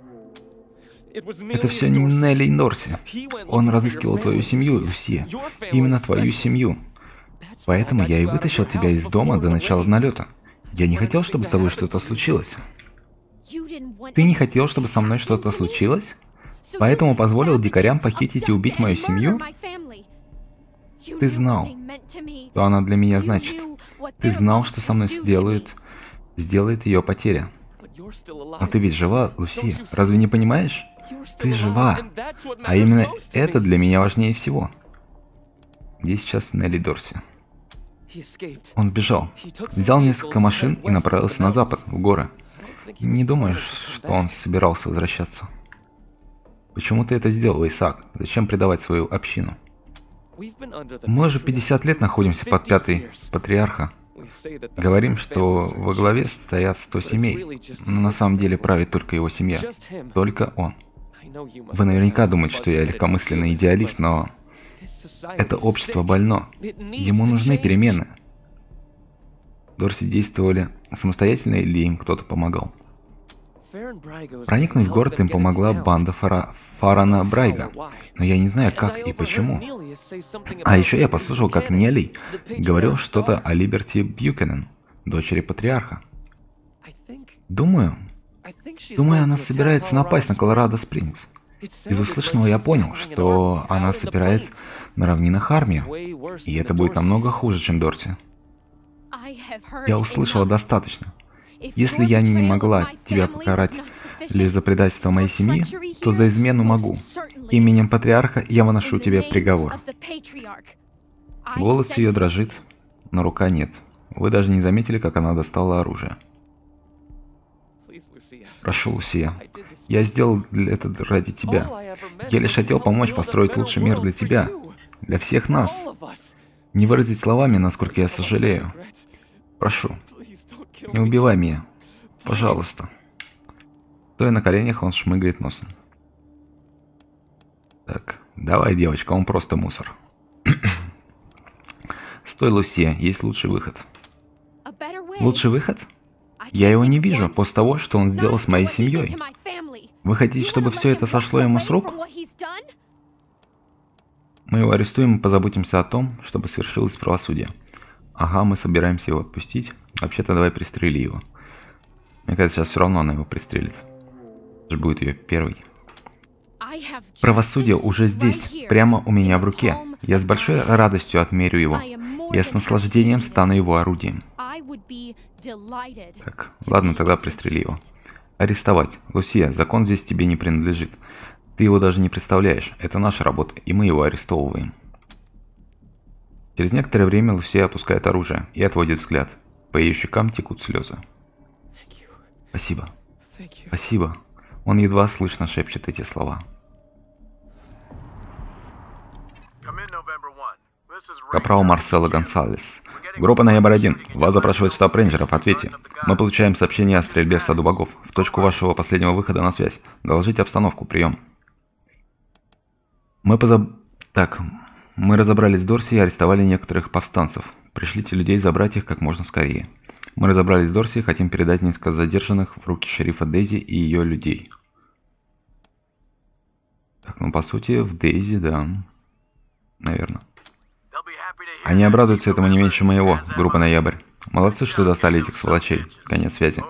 Это все Нелли Дорси. Он разыскивал твою семью, Лусия. Именно твою семью. Поэтому я и вытащил тебя из дома до начала налета. Я не хотел, чтобы с тобой что-то случилось. Ты не хотел, чтобы со мной что-то случилось? Поэтому позволил дикарям похитить и убить мою семью? Ты знал, что она для меня значит. Ты знал, что со мной сделает, сделает ее потеря. Но ты ведь жива, Лусия. Разве не понимаешь? Ты жива. А именно это для меня важнее всего. Где сейчас Нелли Дорси? Он сбежал, взял несколько машин и направился на запад, в горы. Не думаешь, что он собирался возвращаться? Почему ты это сделал, Исаак? Зачем предавать свою общину? Мы уже пятьдесят лет находимся под пятой патриарха. Говорим, что во главе стоят сто семей, но на самом деле правит только его семья. Только он. Вы наверняка думаете, что я легкомысленный идеалист, но... Это общество больно. Ему нужны перемены. Дорси действовали самостоятельно или им кто-то помогал? Проникнуть в город им помогла банда Фара... Фарана Брайга. Но я не знаю, как и почему. А еще я послушал, как Нелли говорил что-то о Либерти Бьюкенен, дочери патриарха. Думаю, думаю, она собирается напасть на Колорадо Спрингс. Из услышанного я понял, что она собирает на равнинах армию, и это будет намного хуже, чем Дорси. Я услышала достаточно. Если я не могла тебя покарать лишь за предательство моей семьи, то за измену могу. Именем патриарха я выношу тебе приговор. Голос ее дрожит, но рука нет. Вы даже не заметили, как она достала оружие. Прошу, Лусия, я сделал это ради тебя. Я лишь хотел помочь построить лучший мир для тебя, для всех нас. Не выразить словами, насколько я сожалею. Прошу, не убивай меня, пожалуйста. Стоя на коленях, он шмыгает носом. Так, давай, девочка, он просто мусор. Стой, Лусия, есть лучший выход. Лучший выход? Я его не вижу после того, что он сделал с моей семьей. Вы хотите, чтобы все это сошло ему с рук? Мы его арестуем и позаботимся о том, чтобы свершилось правосудие. Ага, мы собираемся его отпустить. Вообще-то давай пристрели его. Мне кажется, сейчас все равно она его пристрелит. Это же будет ее первый. Правосудие уже здесь, прямо у меня в руке. Я с большой радостью отмерю его. Я с наслаждением стану его орудием. Так, ладно, тогда пристрели его. Арестовать. Лусия, закон здесь тебе не принадлежит. Ты его даже не представляешь. Это наша работа, и мы его арестовываем. Через некоторое время Лусия опускает оружие и отводит взгляд. По ее щекам текут слезы. Спасибо. Спасибо. Он едва слышно шепчет эти слова. Капрал Марсело Гонсалес. Группа Ноябрь один. Вас запрашивает штаб рейнджеров. Ответьте. Мы получаем сообщение о стрельбе в саду богов. В точку вашего последнего выхода на связь. Доложите обстановку. Прием. Мы позаб... Так. Мы разобрались с Дорси и арестовали некоторых повстанцев. Пришлите людей забрать их как можно скорее. Мы разобрались с Дорси и хотим передать несколько задержанных в руки шерифа Дейзи и ее людей. Так, ну по сути в Дейзи, да. Наверное. Они обрадуются этому не меньше моего, группа Ноябрь. Молодцы, что достали этих сволочей. Конец связи.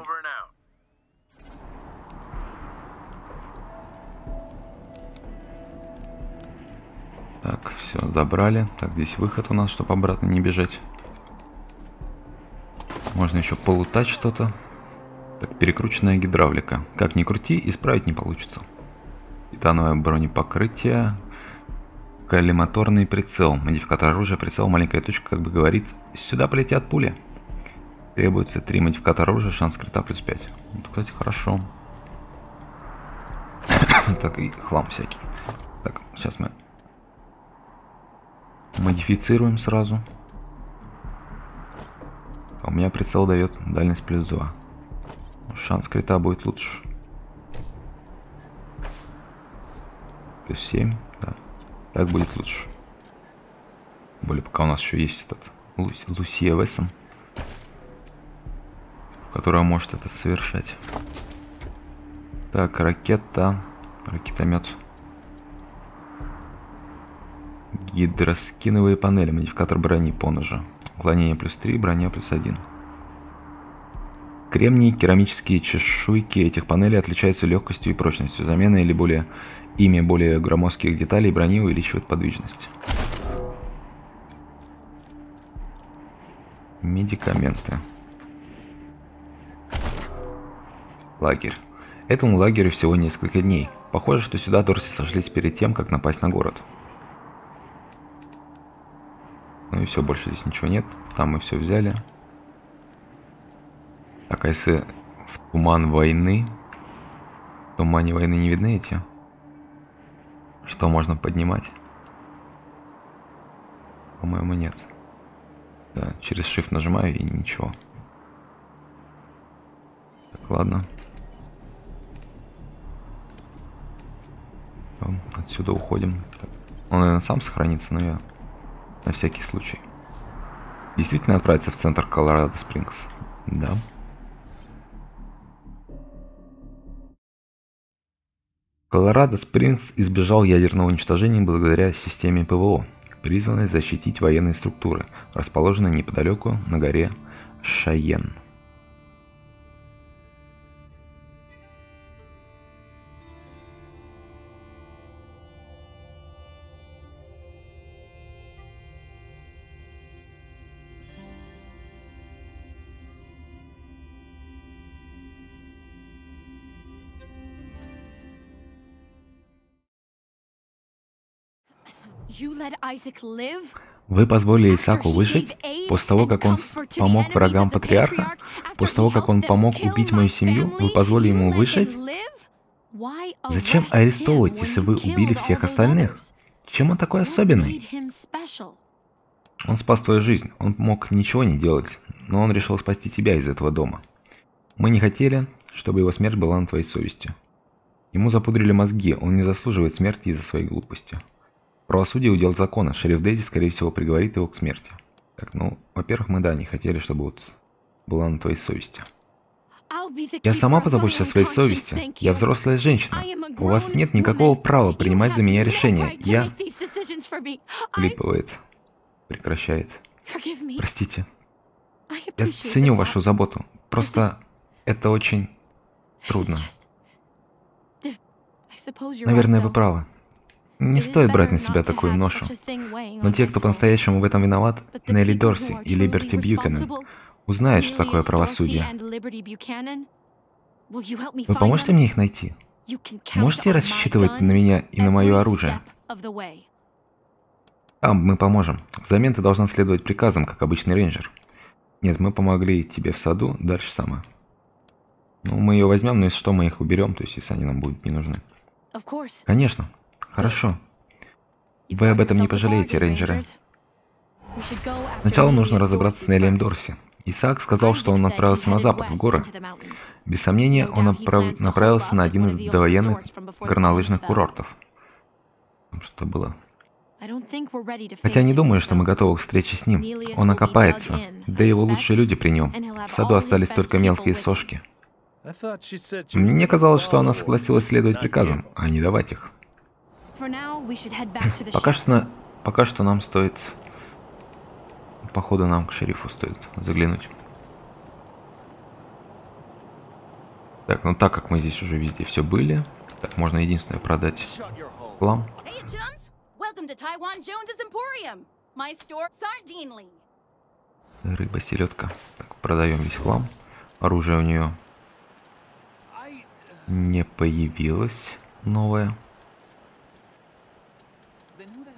Так, все, забрали. Так, здесь выход у нас, чтобы обратно не бежать. Можно еще полутать что-то. Так, перекрученная гидравлика. Как ни крути, исправить не получится. Титановое бронепокрытие. Коллиматорный прицел. Модификатор оружия, прицел, маленькая точка, как бы говорит, сюда полетят пули. Требуется три модификатора оружия, шанс крита плюс пять. Ну, кстати, хорошо. Так, и хлам всякий. Так, сейчас мы модифицируем сразу. А у меня прицел дает дальность плюс два. Шанс крита будет лучше. Плюс семь, да. Так будет лучше. Более пока у нас еще есть этот Луси, Лусия Вессон, которая может это совершать. Так, ракета, ракетомет. Гидроскиновые панели, модификатор брони по ножу. Уклонение плюс три, броня плюс один. Кремний, керамические чешуйки этих панелей отличаются легкостью и прочностью. Замена или более ими более громоздких деталей брони увеличивает подвижность. Медикаменты. Лагерь. Этому лагерю всего несколько дней. Похоже, что сюда Дорси сошлись перед тем, как напасть на город. Ну и все, больше здесь ничего нет. Там мы все взяли. Так, а если в туман войны? В тумане войны не видны эти? Что можно поднимать? По-моему, нет. Да, через Shift нажимаю и ничего. Так, ладно. Отсюда уходим. Так. Он, наверное, сам сохранится, но я на всякий случай. Действительно отправиться в центр Колорадо Спрингс? Да. Колорадо Спрингс избежал ядерного уничтожения благодаря системе ПВО, призванной защитить военные структуры, расположенные неподалеку на горе Шайен. Вы позволили Исааку выжить после того, как он помог врагам патриарха? После того, как он помог убить мою семью, вы позволили ему выжить? Зачем арестовывать, если вы убили всех остальных? Чем он такой особенный? Он спас твою жизнь, он мог ничего не делать, но он решил спасти тебя из этого дома. Мы не хотели, чтобы его смерть была на твоей совести. Ему запудрили мозги, он не заслуживает смерти из-за своей глупости. Правосудие удел закона, шериф Дэдди, скорее всего, приговорит его к смерти. Так, ну, во-первых, мы, да, не хотели, чтобы вот была на твоей совести. Я сама позабочусь о своей совести. Я взрослая женщина. У вас нет никакого права принимать за меня решения. Я... Липовает. Прекращает. Простите. Я ценю вашу заботу. Просто это очень трудно. Наверное, вы правы. Не стоит брать на себя такую ношу. Но те, кто по-настоящему в этом виноват, Нелли Дорси и Либерти Бьюкенен, узнают, что такое правосудие. Вы поможете мне их найти? Можете рассчитывать на меня и на мое оружие? Да, мы поможем. Взамен ты должна следовать приказам, как обычный рейнджер. Нет, мы помогли тебе в саду, дальше сама. Ну, мы ее возьмем, но если что, мы их уберем, то есть если они нам будут не нужны. Конечно. Хорошо. Вы об этом не пожалеете, рейнджеры. Сначала нужно разобраться с Неллием Дорси. Исаак сказал, что он направился на запад, в горы. Без сомнения, он направ... направился на один из довоенных горнолыжных курортов. Что было? Хотя не думаю, что мы готовы к встрече с ним. Он окопается, да и его лучшие люди при нем. В саду остались только мелкие сошки. Мне казалось, что она согласилась следовать приказам, а не давать их. Пока что, пока что нам стоит... Походу нам к шерифу стоит заглянуть. Так, ну так как мы здесь уже везде все были, так можно единственное продать хлам. Рыба, селедка. Так, продаем весь хлам. Оружие у нее не появилось новое.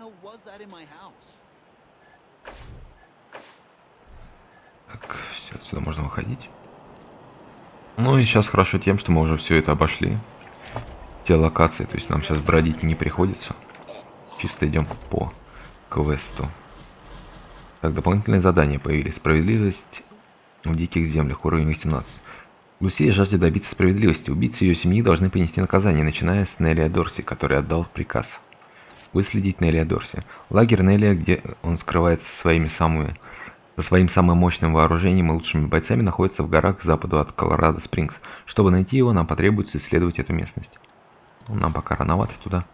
Так, все отсюда можно выходить. Ну и сейчас хорошо тем, что мы уже все это обошли. Те локации, то есть нам сейчас бродить не приходится. Чисто идем по квесту. Так, дополнительные задания появились. Справедливость в диких землях, уровень восемнадцать. Лусия жаждет добиться справедливости. Убийцы ее семьи должны понести наказание, начиная с Нелия Дорси, который отдал приказ выследить Нелия Дорси. Лагерь Нелия, где он скрывается со своими самыми, со своим самым мощным вооружением и лучшими бойцами, находится в горах к западу от Колорадо Спрингс. Чтобы найти его, нам потребуется исследовать эту местность. Нам пока рановато туда.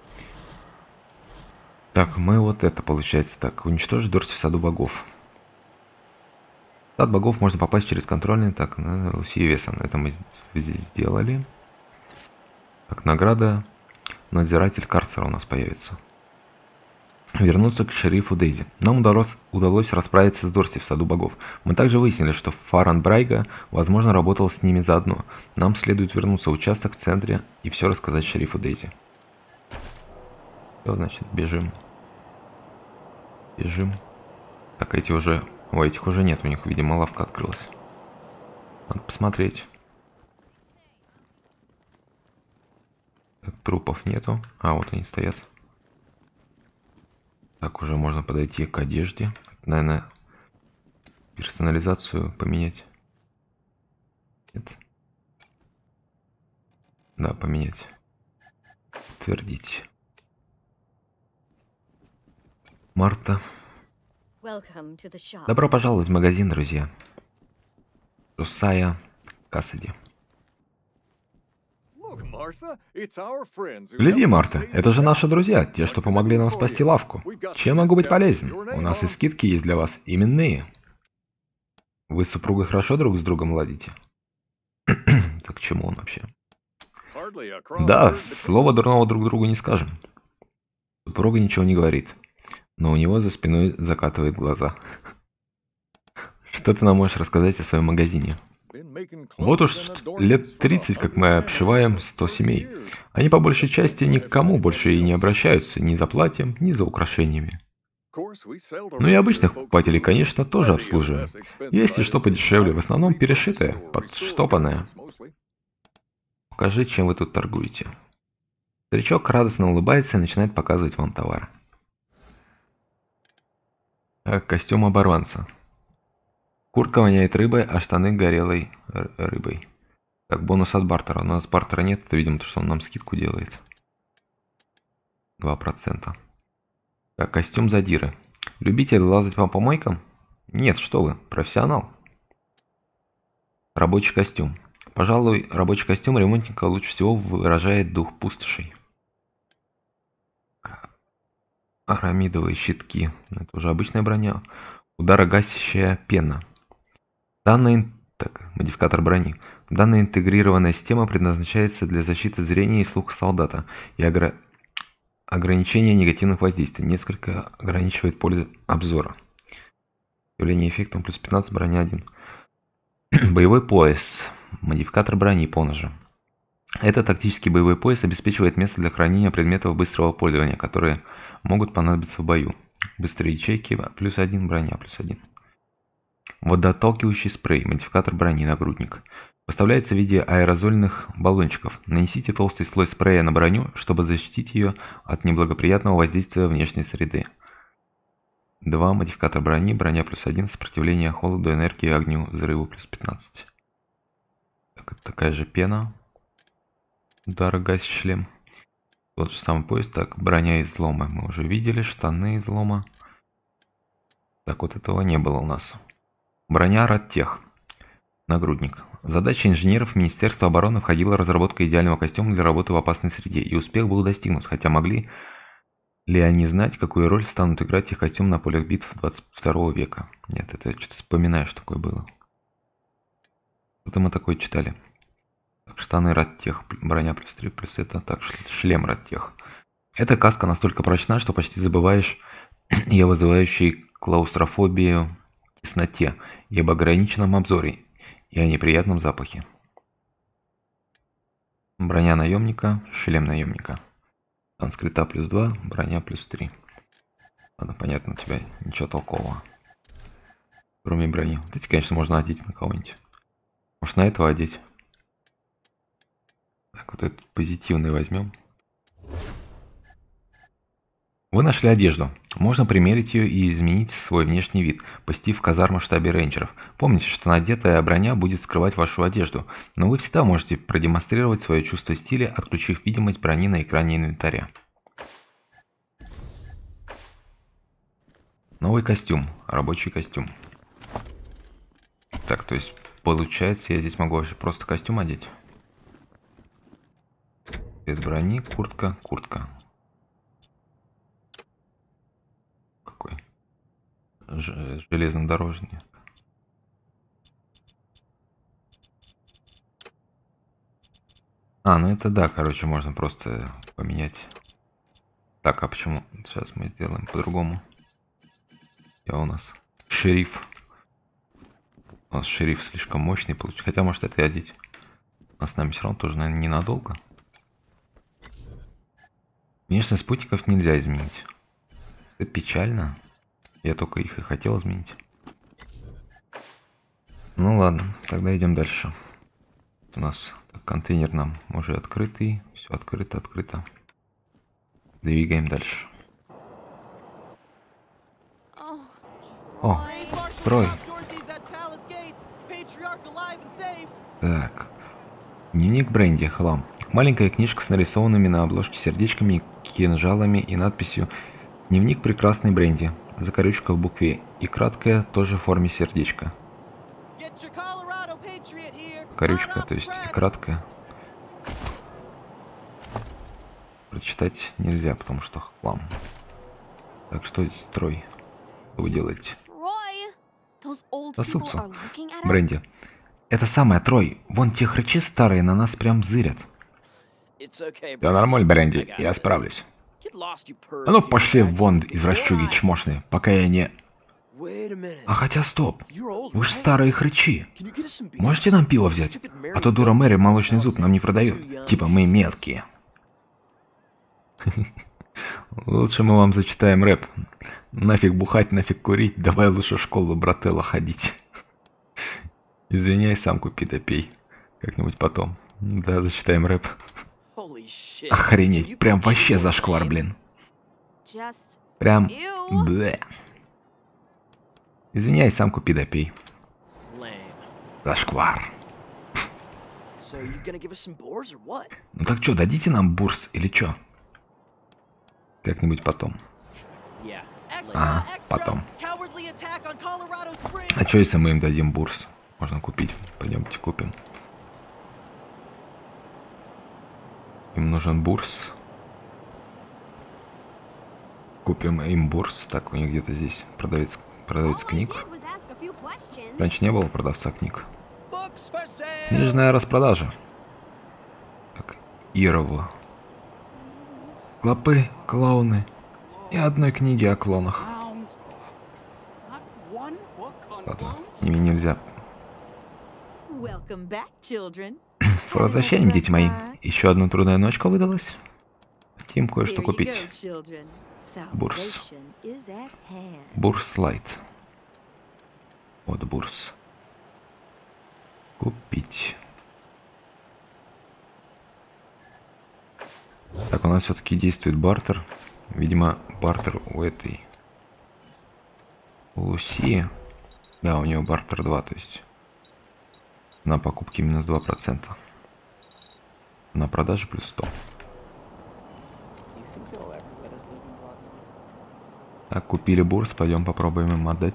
Так, мы вот это получается так. Уничтожить Дорси в саду богов. В сад богов можно попасть через контрольный. Так, на Лусия Весон. Это мы здесь сделали. Так, награда. Надзиратель карцера у нас появится. Вернуться к шерифу Дейзи. Нам удалось, удалось расправиться с Дорси в саду богов. Мы также выяснили, что Фаран Брайга, возможно, работал с ними заодно. Нам следует вернуться в участок в центре и все рассказать шерифу Дейзи. Все, значит, бежим. Бежим. Так, эти уже... О, этих уже нет, у них, видимо, лавка открылась. Надо посмотреть. Так, трупов нету. А, вот они стоят. Так, уже можно подойти к одежде. Наверное, персонализацию поменять. Нет. Да, поменять. Подтвердить. Марта. Добро пожаловать в магазин, друзья. Джосайя Кассиди. Гляди, Марта, это же наши друзья, те, что помогли нам спасти лавку. Чем могу быть полезен? У нас и скидки есть для вас, именные. Вы с супругой хорошо друг с другом ладите? Так к чему он вообще? Да, слова дурного друг другу не скажем. Супруга ничего не говорит, но у него за спиной закатывает глаза. Что ты нам можешь рассказать о своем магазине? Вот уж лет тридцать, как мы обшиваем сто семей. Они по большей части ни к кому больше и не обращаются ни за платьем, ни за украшениями. Ну и обычных покупателей, конечно, тоже обслуживаем. Есть и что подешевле, в основном перешитое, подштопанное. Покажи, чем вы тут торгуете. Старичок радостно улыбается и начинает показывать вам товар. Так, костюм оборванца. Куртка воняет рыбой, а штаны горелой рыбой. Так, бонус от бартера. У нас бартера нет, это, видимо, то, что он нам скидку делает. два процента. Так, костюм задиры. Любите лазать по помойкам? Нет, что вы, профессионал. Рабочий костюм. Пожалуй, рабочий костюм ремонтника лучше всего выражает дух пустошей. Арамидовые щитки. Это уже обычная броня. Ударогасящая пена. Данный так, модификатор брони. Данная интегрированная система предназначается для защиты зрения и слуха солдата и огр... ограничения негативных воздействий. Несколько ограничивает пользу обзора. Явление эффектом плюс пятнадцать, броня один. Боевой пояс. Модификатор брони поножа. Этот тактический боевой пояс обеспечивает место для хранения предметов быстрого пользования, которые могут понадобиться в бою. Быстрые ячейки плюс один, броня плюс один. Водоотталкивающий спрей. Модификатор брони, нагрудник. Поставляется в виде аэрозольных баллончиков. Нанесите толстый слой спрея на броню, чтобы защитить ее от неблагоприятного воздействия внешней среды. два. Модификатор брони, броня плюс один, сопротивление холоду, энергии, огню, взрыву плюс пятнадцать. Так, это такая же пена. Ударогасящий шлем. Тот же самый пояс. Так, броня излома мы уже видели, штаны излома. Так, вот этого не было у нас. Броня Радтех. Нагрудник. В задачи инженеров Министерства обороны входила разработка идеального костюма для работы в опасной среде, и успех был достигнут, хотя могли ли они знать, какую роль станут играть их костюмы на полях битв двадцать второго века? Нет, это я что-то вспоминаю, что такое было. Что-то мы такое читали. Так, штаны Радтех, броня плюс три, плюс это, так, шлем Радтех. Эта каска настолько прочна, что почти забываешь ее вызывающей клаустрофобию, тесноте и об ограниченном обзоре, и о неприятном запахе. Броня наемника, шлем наемника. Санскрита плюс два, броня плюс три. Ладно, понятно, у тебя ничего толкового. Кроме брони. Вот эти, конечно, можно одеть на кого-нибудь. Может, на этого одеть. Так, вот этот позитивный возьмем. Вы нашли одежду. Можно примерить ее и изменить свой внешний вид, посетив в казарму в штабе рейнджеров. Помните, что надетая броня будет скрывать вашу одежду, но вы всегда можете продемонстрировать свое чувство стиля, отключив видимость брони на экране инвентаря. Новый костюм. Рабочий костюм. Так, то есть, получается, я здесь могу вообще просто костюм одеть. Без брони, куртка, куртка. Какой? Ж железнодорожник. А, ну это да, короче, можно просто поменять. Так, а почему? Сейчас мы сделаем по-другому. Я у нас шериф. У нас шериф слишком мощный получится. Хотя, может, это и одеть. А с нами все равно тоже, наверное, ненадолго. Внешность спутников нельзя изменить. Это печально. Я только их и хотел изменить. Ну ладно, тогда идем дальше. У нас контейнер нам уже открытый. Все открыто, открыто. Двигаем дальше. О, Трой. Так. Дневник Бренди, хлам. Маленькая книжка с нарисованными на обложке сердечками, кинжалами и надписью «Дневник прекрасной Бренди». Закорючка в букве и краткая, тоже в форме сердечка. Корючка, то есть и краткая. Прочитать нельзя, потому что хлам. Так, что здесь, Трой? Что вы делаете? Сосутся. Бренди. Это самое, Трой. Вон те хрычи старые на нас прям зырят. Да нормально, Бренди, я справлюсь. А ну пошли вон из вращуги чмошные, пока я не... А хотя стоп, вы же старые хрычи. Можете нам пиво взять? А то дура Мэри молочный зуб нам не продает. Типа мы мелкие. Лучше мы вам зачитаем рэп. Нафиг бухать, нафиг курить, давай лучше в школу брателла ходить. Извиняй, сам купи да пей. Как-нибудь потом. Да, зачитаем рэп. Охренеть, прям вообще зашквар, блин. Прям... Блэ. Извиняй, сам купи да пей. Зашквар. Ну так что, дадите нам бурс или что? Как-нибудь потом. Ага, потом. А что, если мы им дадим бурс? Можно купить. Пойдемте купим. Им нужен бурс. Купим им бурс. Так, у них где-то здесь продавец, продавец книг. Раньше не было продавца книг. Книжная распродажа. Так, Ирово. Клопы, клоуны и одной книги о клонах. Ладно, с ними нельзя. С возвращением, дети мои. Еще одна трудная ночка выдалась. Хотим кое-что купить. Бурс. Бурс лайт. Вот бурс. Купить. Так, у нас все-таки действует бартер. Видимо, бартер у этой... У Луси. Да, у нее бартер два, то есть... На покупке минус два процента. На продаже плюс сто. Так, купили бурс, пойдем попробуем им отдать.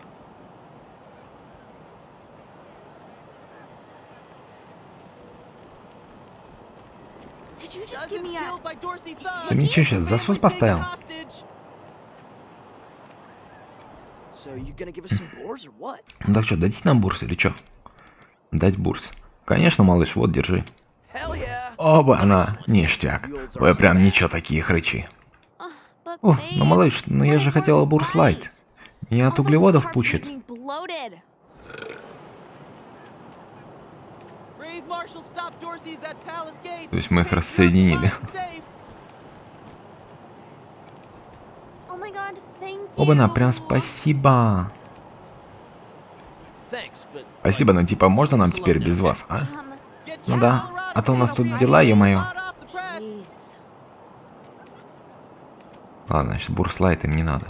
Ты мне что сейчас, засос поставил? Ну так что, дадите нам бурс или что? Дать бурс. Конечно, малыш, вот, держи. Оба, она, ништяк. Вы прям ничего такие хрычи. О, ну малыш, ну я же хотела бурс лайт. Меня от углеводов пучит. То есть мы их рассоединили. Оба-на, прям спасибо. Спасибо, но типа можно нам теперь без вас, а? Ну да, а то у нас тут дела, ё-моё. Ладно, значит, бурслайт им не надо.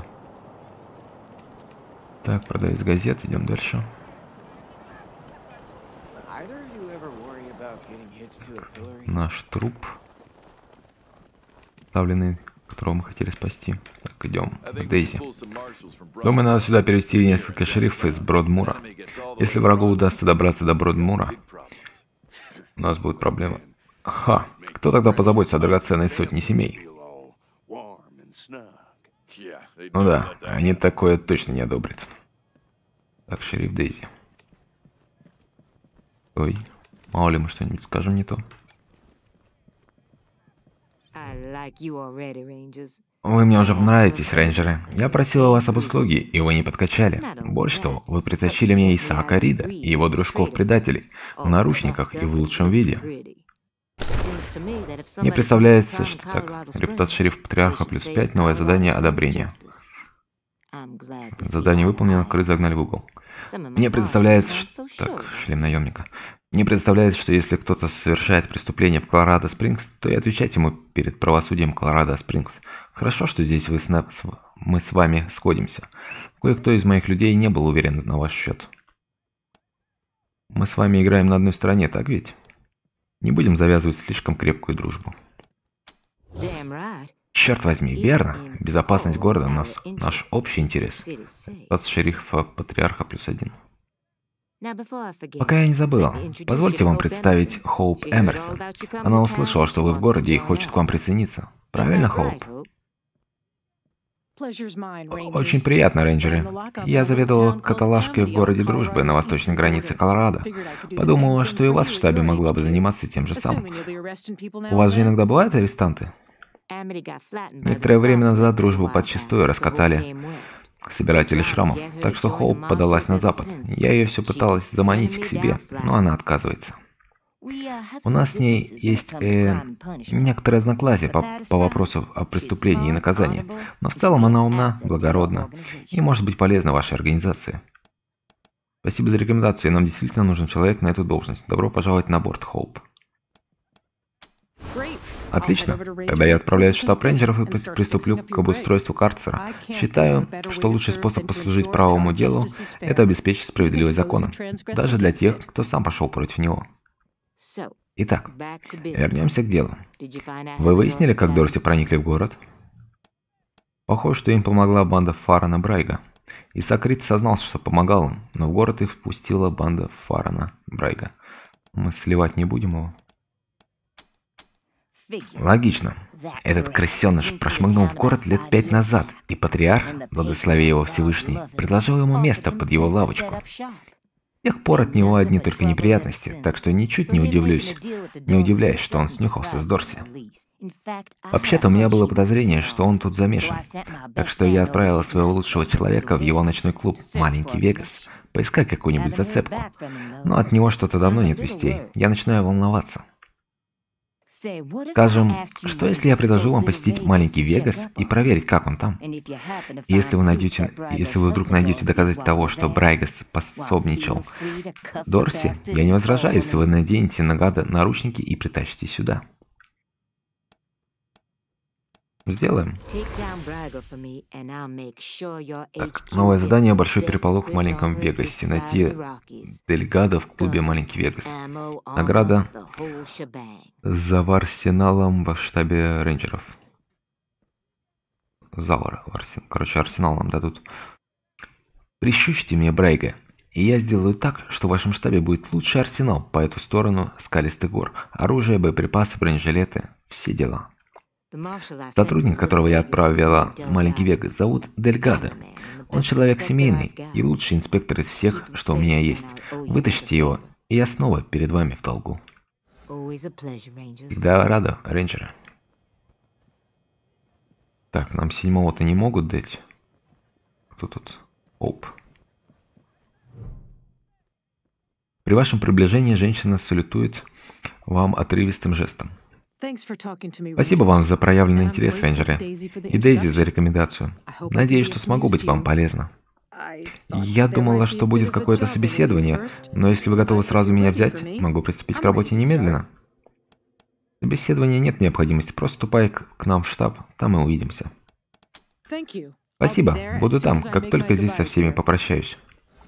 Так, продавец газет, идем дальше. Наш труп, оставленный, которого мы хотели спасти. Так, идем к Дейзи. Думаю, надо сюда перевести несколько шерифов из Бродмура. Если врагу удастся добраться до Бродмура, у нас будет проблема. Ха, кто тогда позаботится о драгоценной сотне семей? Ну да, они такое точно не одобрят. Так, шериф Дейзи. Ой, мало ли мы что-нибудь скажем не то. Вы мне уже нравитесь, рейнджеры. Я просил вас об услуге, и вы не подкачали. Больше того, вы притащили мне Исаака Рида и его дружков-предателей в наручниках и в лучшем виде. Мне представляется, что так. Репутат шериф Патриарха плюс пять, новое задание одобрения. Задание выполнено, крыс загнали в угол. Мне представляется, что... Так, шлем наемника. Мне представляется, что если кто-то совершает преступление в Колорадо-Спрингс, то и отвечать ему перед правосудием Колорадо-Спрингс. Хорошо, что здесь вы с на... мы с вами сходимся. Кое-кто из моих людей не был уверен на ваш счет. Мы с вами играем на одной стороне, так ведь? Не будем завязывать слишком крепкую дружбу. Черт возьми, верно? Безопасность города у нас наш общий интерес. От шерифа Патриарха плюс один. Пока я не забыла, позвольте вам представить Хоуп Эмерсон. Она услышала, что вы в городе и хочет к вам присоединиться. Правильно, Хоуп? Очень приятно, рейнджеры. Я заведовала каталажкой в городе Дружбы на восточной границе Колорадо. Подумала, что и у вас в штабе могла бы заниматься тем же самым. У вас же иногда бывают арестанты? Некоторое время назад Дружбу подчистую раскатали собиратели шрамов, так что Хоуп подалась на запад. Я ее все пыталась заманить к себе, но она отказывается. У нас с ней есть э, некоторые разногласия по, по вопросу о преступлении и наказании, но в целом она умна, благородна и может быть полезна вашей организации. Спасибо за рекомендацию, нам действительно нужен человек на эту должность. Добро пожаловать на борт, Хоуп. Отлично. Тогда я отправляюсь в штаб рейнджеров и приступлю к обустройству карцера. Считаю, что лучший способ послужить правому делу – это обеспечить справедливость закона, даже для тех, кто сам пошел против него. Итак, вернемся к делу. Вы выяснили, как Дорси проникли в город? Похоже, что им помогла банда Фаррена Брайга. Исаак Рид сознался, что помогал им, но в город их впустила банда Фаррена Брайга. Мы сливать не будем его? Логично. Этот крысеныш прошмыгнул в город лет пять назад, и Патриарх, благослови его Всевышний, предложил ему место под его лавочку. С тех пор от него одни только неприятности, так что ничуть не удивлюсь, не удивляюсь, что он снюхался с Дорси. Вообще-то у меня было подозрение, что он тут замешан, так что я отправила своего лучшего человека в его ночной клуб «Маленький Вегас» поискать какую-нибудь зацепку, но от него что-то давно нет вестей, я начинаю волноваться. Скажем, что если я предложу вам посетить Маленький Вегас и проверить, как он там? Если вы найдете, если вы вдруг найдете доказать того, что Брайгас пособничал Дорси, я не возражаю, если вы наденете на гада наручники и притащите сюда. Сделаем. Так, новое задание – большой переполох в Маленьком Вегасе. Найти Дельгадо в клубе Маленький Вегас. Награда за арсеналом в штабе рейнджеров. Завар, арсенал. Короче, арсенал нам дадут. Прищучьте мне Брайга, и я сделаю так, что в вашем штабе будет лучший арсенал по эту сторону скалистых гор. Оружие, боеприпасы, бронежилеты, все дела. Сотрудник, которого я отправила в Маленький Вегас, зовут Дельгадо. Он человек семейный и лучший инспектор из всех, что у меня есть. Вытащите его, и я снова перед вами в долгу. Всегда рада, рейнджеры. Так, нам седьмого-то не могут дать. Кто тут? Оп. При вашем приближении женщина салютует вам отрывистым жестом. Спасибо вам за проявленный интерес, рейнджеры, и Дейзи за рекомендацию. Надеюсь, что смогу быть вам полезна. Я думала, что будет какое-то собеседование, но если вы готовы сразу меня взять, могу приступить к работе немедленно. Собеседования нет необходимости, просто ступай к нам в штаб, там и увидимся. Спасибо, буду там, как только здесь со всеми попрощаюсь.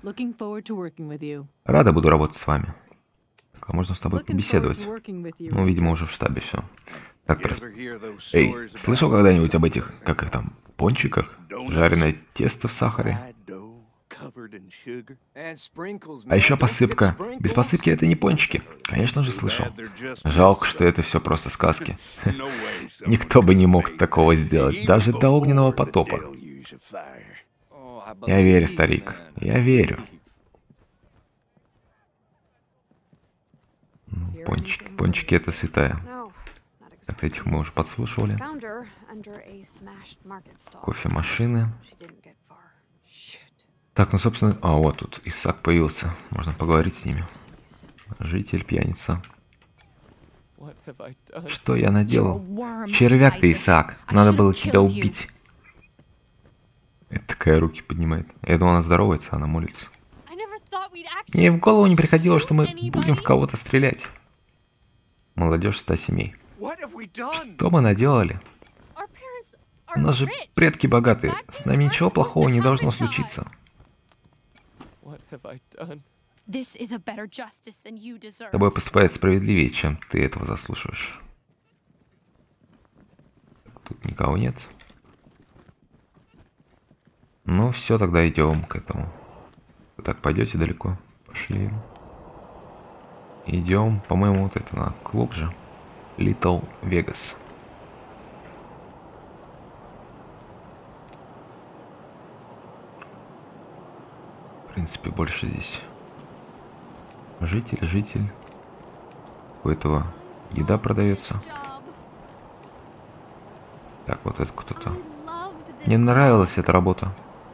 Рада буду работать с вами. Так, а можно с тобой побеседовать? Ну, видимо, уже в штабе все. Так, прос... Эй, слышал когда-нибудь об этих, как их там, пончиках? Жареное тесто в сахаре? А еще посыпка. Без посыпки это не пончики. Конечно же, слышал. Жалко, что это все просто сказки. Никто бы не мог такого сделать, даже до огненного потопа. Я верю, старик. Я верю. Пончики, пончики это святая. Так, этих мы уже подслушивали. Кофемашины. Так, ну, собственно... А, вот тут Исаак появился. Можно поговорить с ними. Житель, пьяница. Что я наделал? Червяк ты, Исаак. Надо было тебя убить. Это такая руки поднимает. Я думал, она здоровается, она молится. Мне в голову не приходило, что мы будем в кого-то стрелять. Молодежь ста семей. Что мы наделали? У нас же предки богатые. С нами ничего плохого не должно случиться. С тобой поступает справедливее, чем ты этого заслуживаешь. Тут никого нет. Ну все, тогда идем к этому. Вы так пойдете далеко? Пошли. Идем, по-моему, вот это на клуб же. Little Vegas. В принципе, больше здесь. Житель, житель. У этого еда продается. Так, вот это кто-то. Мне нравилась эта работа.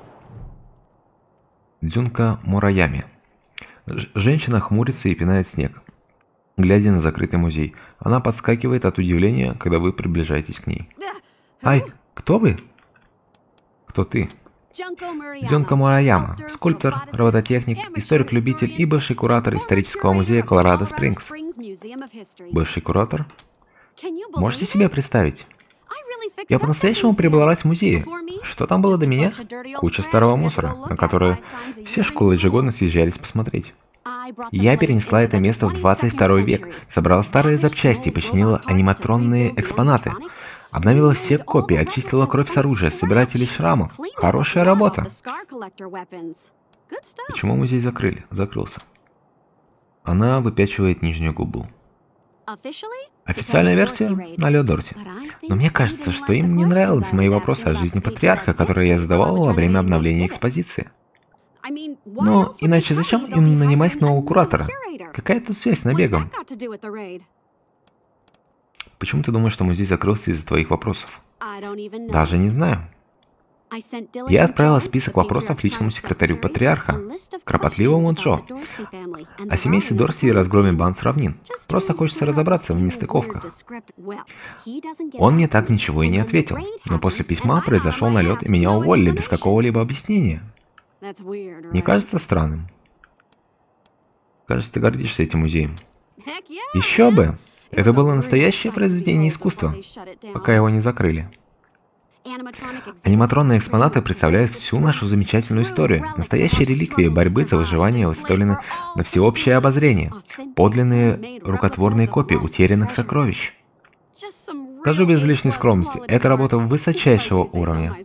Дзюнка Мураями. Ж женщина хмурится и пинает снег, глядя на закрытый музей. Она подскакивает от удивления, когда вы приближаетесь к ней. Ай, кто вы? Кто ты? Дзюнка Мураяма, скульптор, робототехник, историк-любитель и бывший куратор исторического музея Колорадо Спрингс. Бывший куратор? Можете себе представить? Я по-настоящему прибралась в музее. Что там было до меня? Куча старого мусора, на которую все школы ежегодно съезжались посмотреть. Я перенесла это место в двадцать второй век, собрала старые запчасти и починила аниматронные экспонаты. Обновила все копии, очистила кровь с оружия, собирателей шрамов. Хорошая работа. Почему музей закрыли? Закрылся. Она выпячивает нижнюю губу. Официальная версия на Лео Дорси. Но мне кажется, что им не нравились мои вопросы о жизни патриарха, которые я задавал во время обновления экспозиции. Но иначе зачем им нанимать нового куратора? Какая тут связь с набегом? Почему ты думаешь, что музей закрылся из-за твоих вопросов? Даже не знаю. Я отправила список вопросов личному секретарю патриарха, кропотливому Джо, о семействе Дорси и разгроме банд с равнин. Просто хочется разобраться в нестыковках. Он мне так ничего и не ответил, но после письма произошел налет и меня уволили без какого-либо объяснения. Не кажется странным? Кажется, ты гордишься этим музеем. Еще бы! Это было настоящее произведение искусства, пока его не закрыли. Аниматронные экспонаты представляют всю нашу замечательную историю. Настоящие реликвии борьбы за выживание выставлены на всеобщее обозрение. Подлинные рукотворные копии утерянных сокровищ. Скажу без лишней скромности, это работа высочайшего уровня.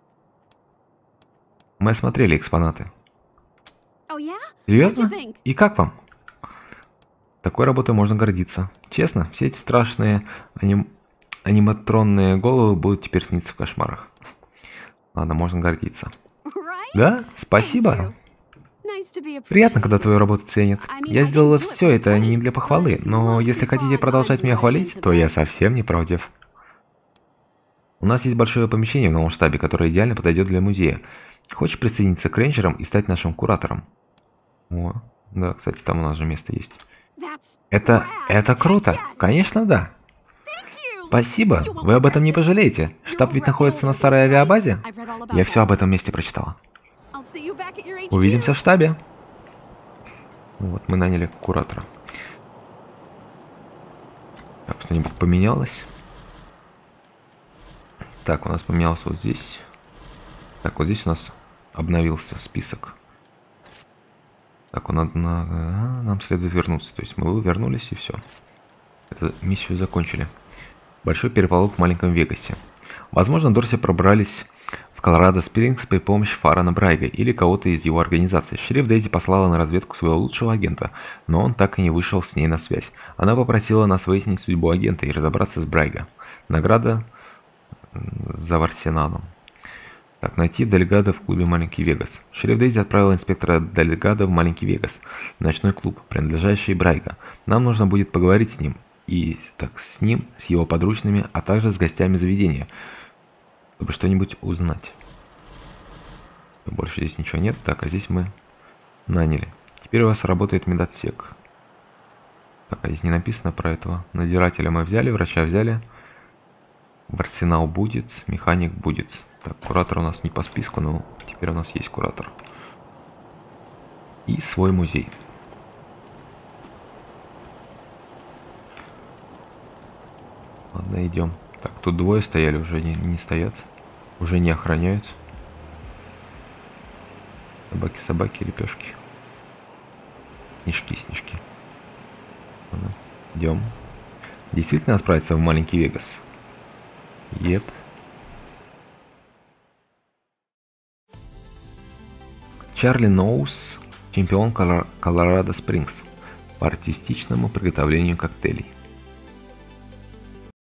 Мы осмотрели экспонаты. Серьезно? И как вам? Такой работой можно гордиться. Честно, все эти страшные аним... аниматронные головы будут теперь сниться в кошмарах. Ладно, можно гордиться. Да, спасибо. Приятно, когда твою работу ценят. Я сделала все это не для похвалы, но если хотите продолжать меня хвалить, то я совсем не против. У нас есть большое помещение в новом штабе, которое идеально подойдет для музея. Хочешь присоединиться к рейнджерам и стать нашим куратором? О, да, кстати, там у нас же место есть. Это... это круто! Конечно, да. Спасибо, вы об этом не пожалеете. Штаб ведь находится на старой авиабазе? Я все об этом месте прочитала. Увидимся в штабе. Вот, мы наняли куратора. Так, что-нибудь поменялось? Так, у нас поменялось вот здесь. Так, вот здесь у нас обновился список. Так, он, на, нам следует вернуться. То есть мы вернулись и все. Эту миссию закончили. Большой переполох в маленьком Вегасе. Возможно, Дорси пробрались в Колорадо Спрингс при помощи Фаррена Брайга или кого-то из его организации. Шериф Дейзи послала на разведку своего лучшего агента, но он так и не вышел с ней на связь. Она попросила нас выяснить судьбу агента и разобраться с Брайга. Награда за Варсенаном. Так, найти Дельгадо в клубе Маленький Вегас. Шериф Дейзи отправил инспектора Дельгадо в Маленький Вегас, ночной клуб, принадлежащий Брайга. Нам нужно будет поговорить с ним, и так с ним, с его подручными, а также с гостями заведения, чтобы что-нибудь узнать. Больше здесь ничего нет. Так, а здесь мы наняли. Теперь у вас работает медотсек. Так, а здесь не написано про этого. Надзирателя мы взяли, врача взяли. В арсенал будет, механик будет. Так, куратор у нас не по списку, но теперь у нас есть куратор. И свой музей. Ладно, идем. Так, тут двое стояли, уже не, не стоят. Уже не охраняют. Собаки, собаки, лепешки. Снежки, снежки. Ладно, идем. Действительно отправиться в Маленький Вегас? Еп. Чарли Ноус, чемпион Колорадо Спрингс по артистичному приготовлению коктейлей.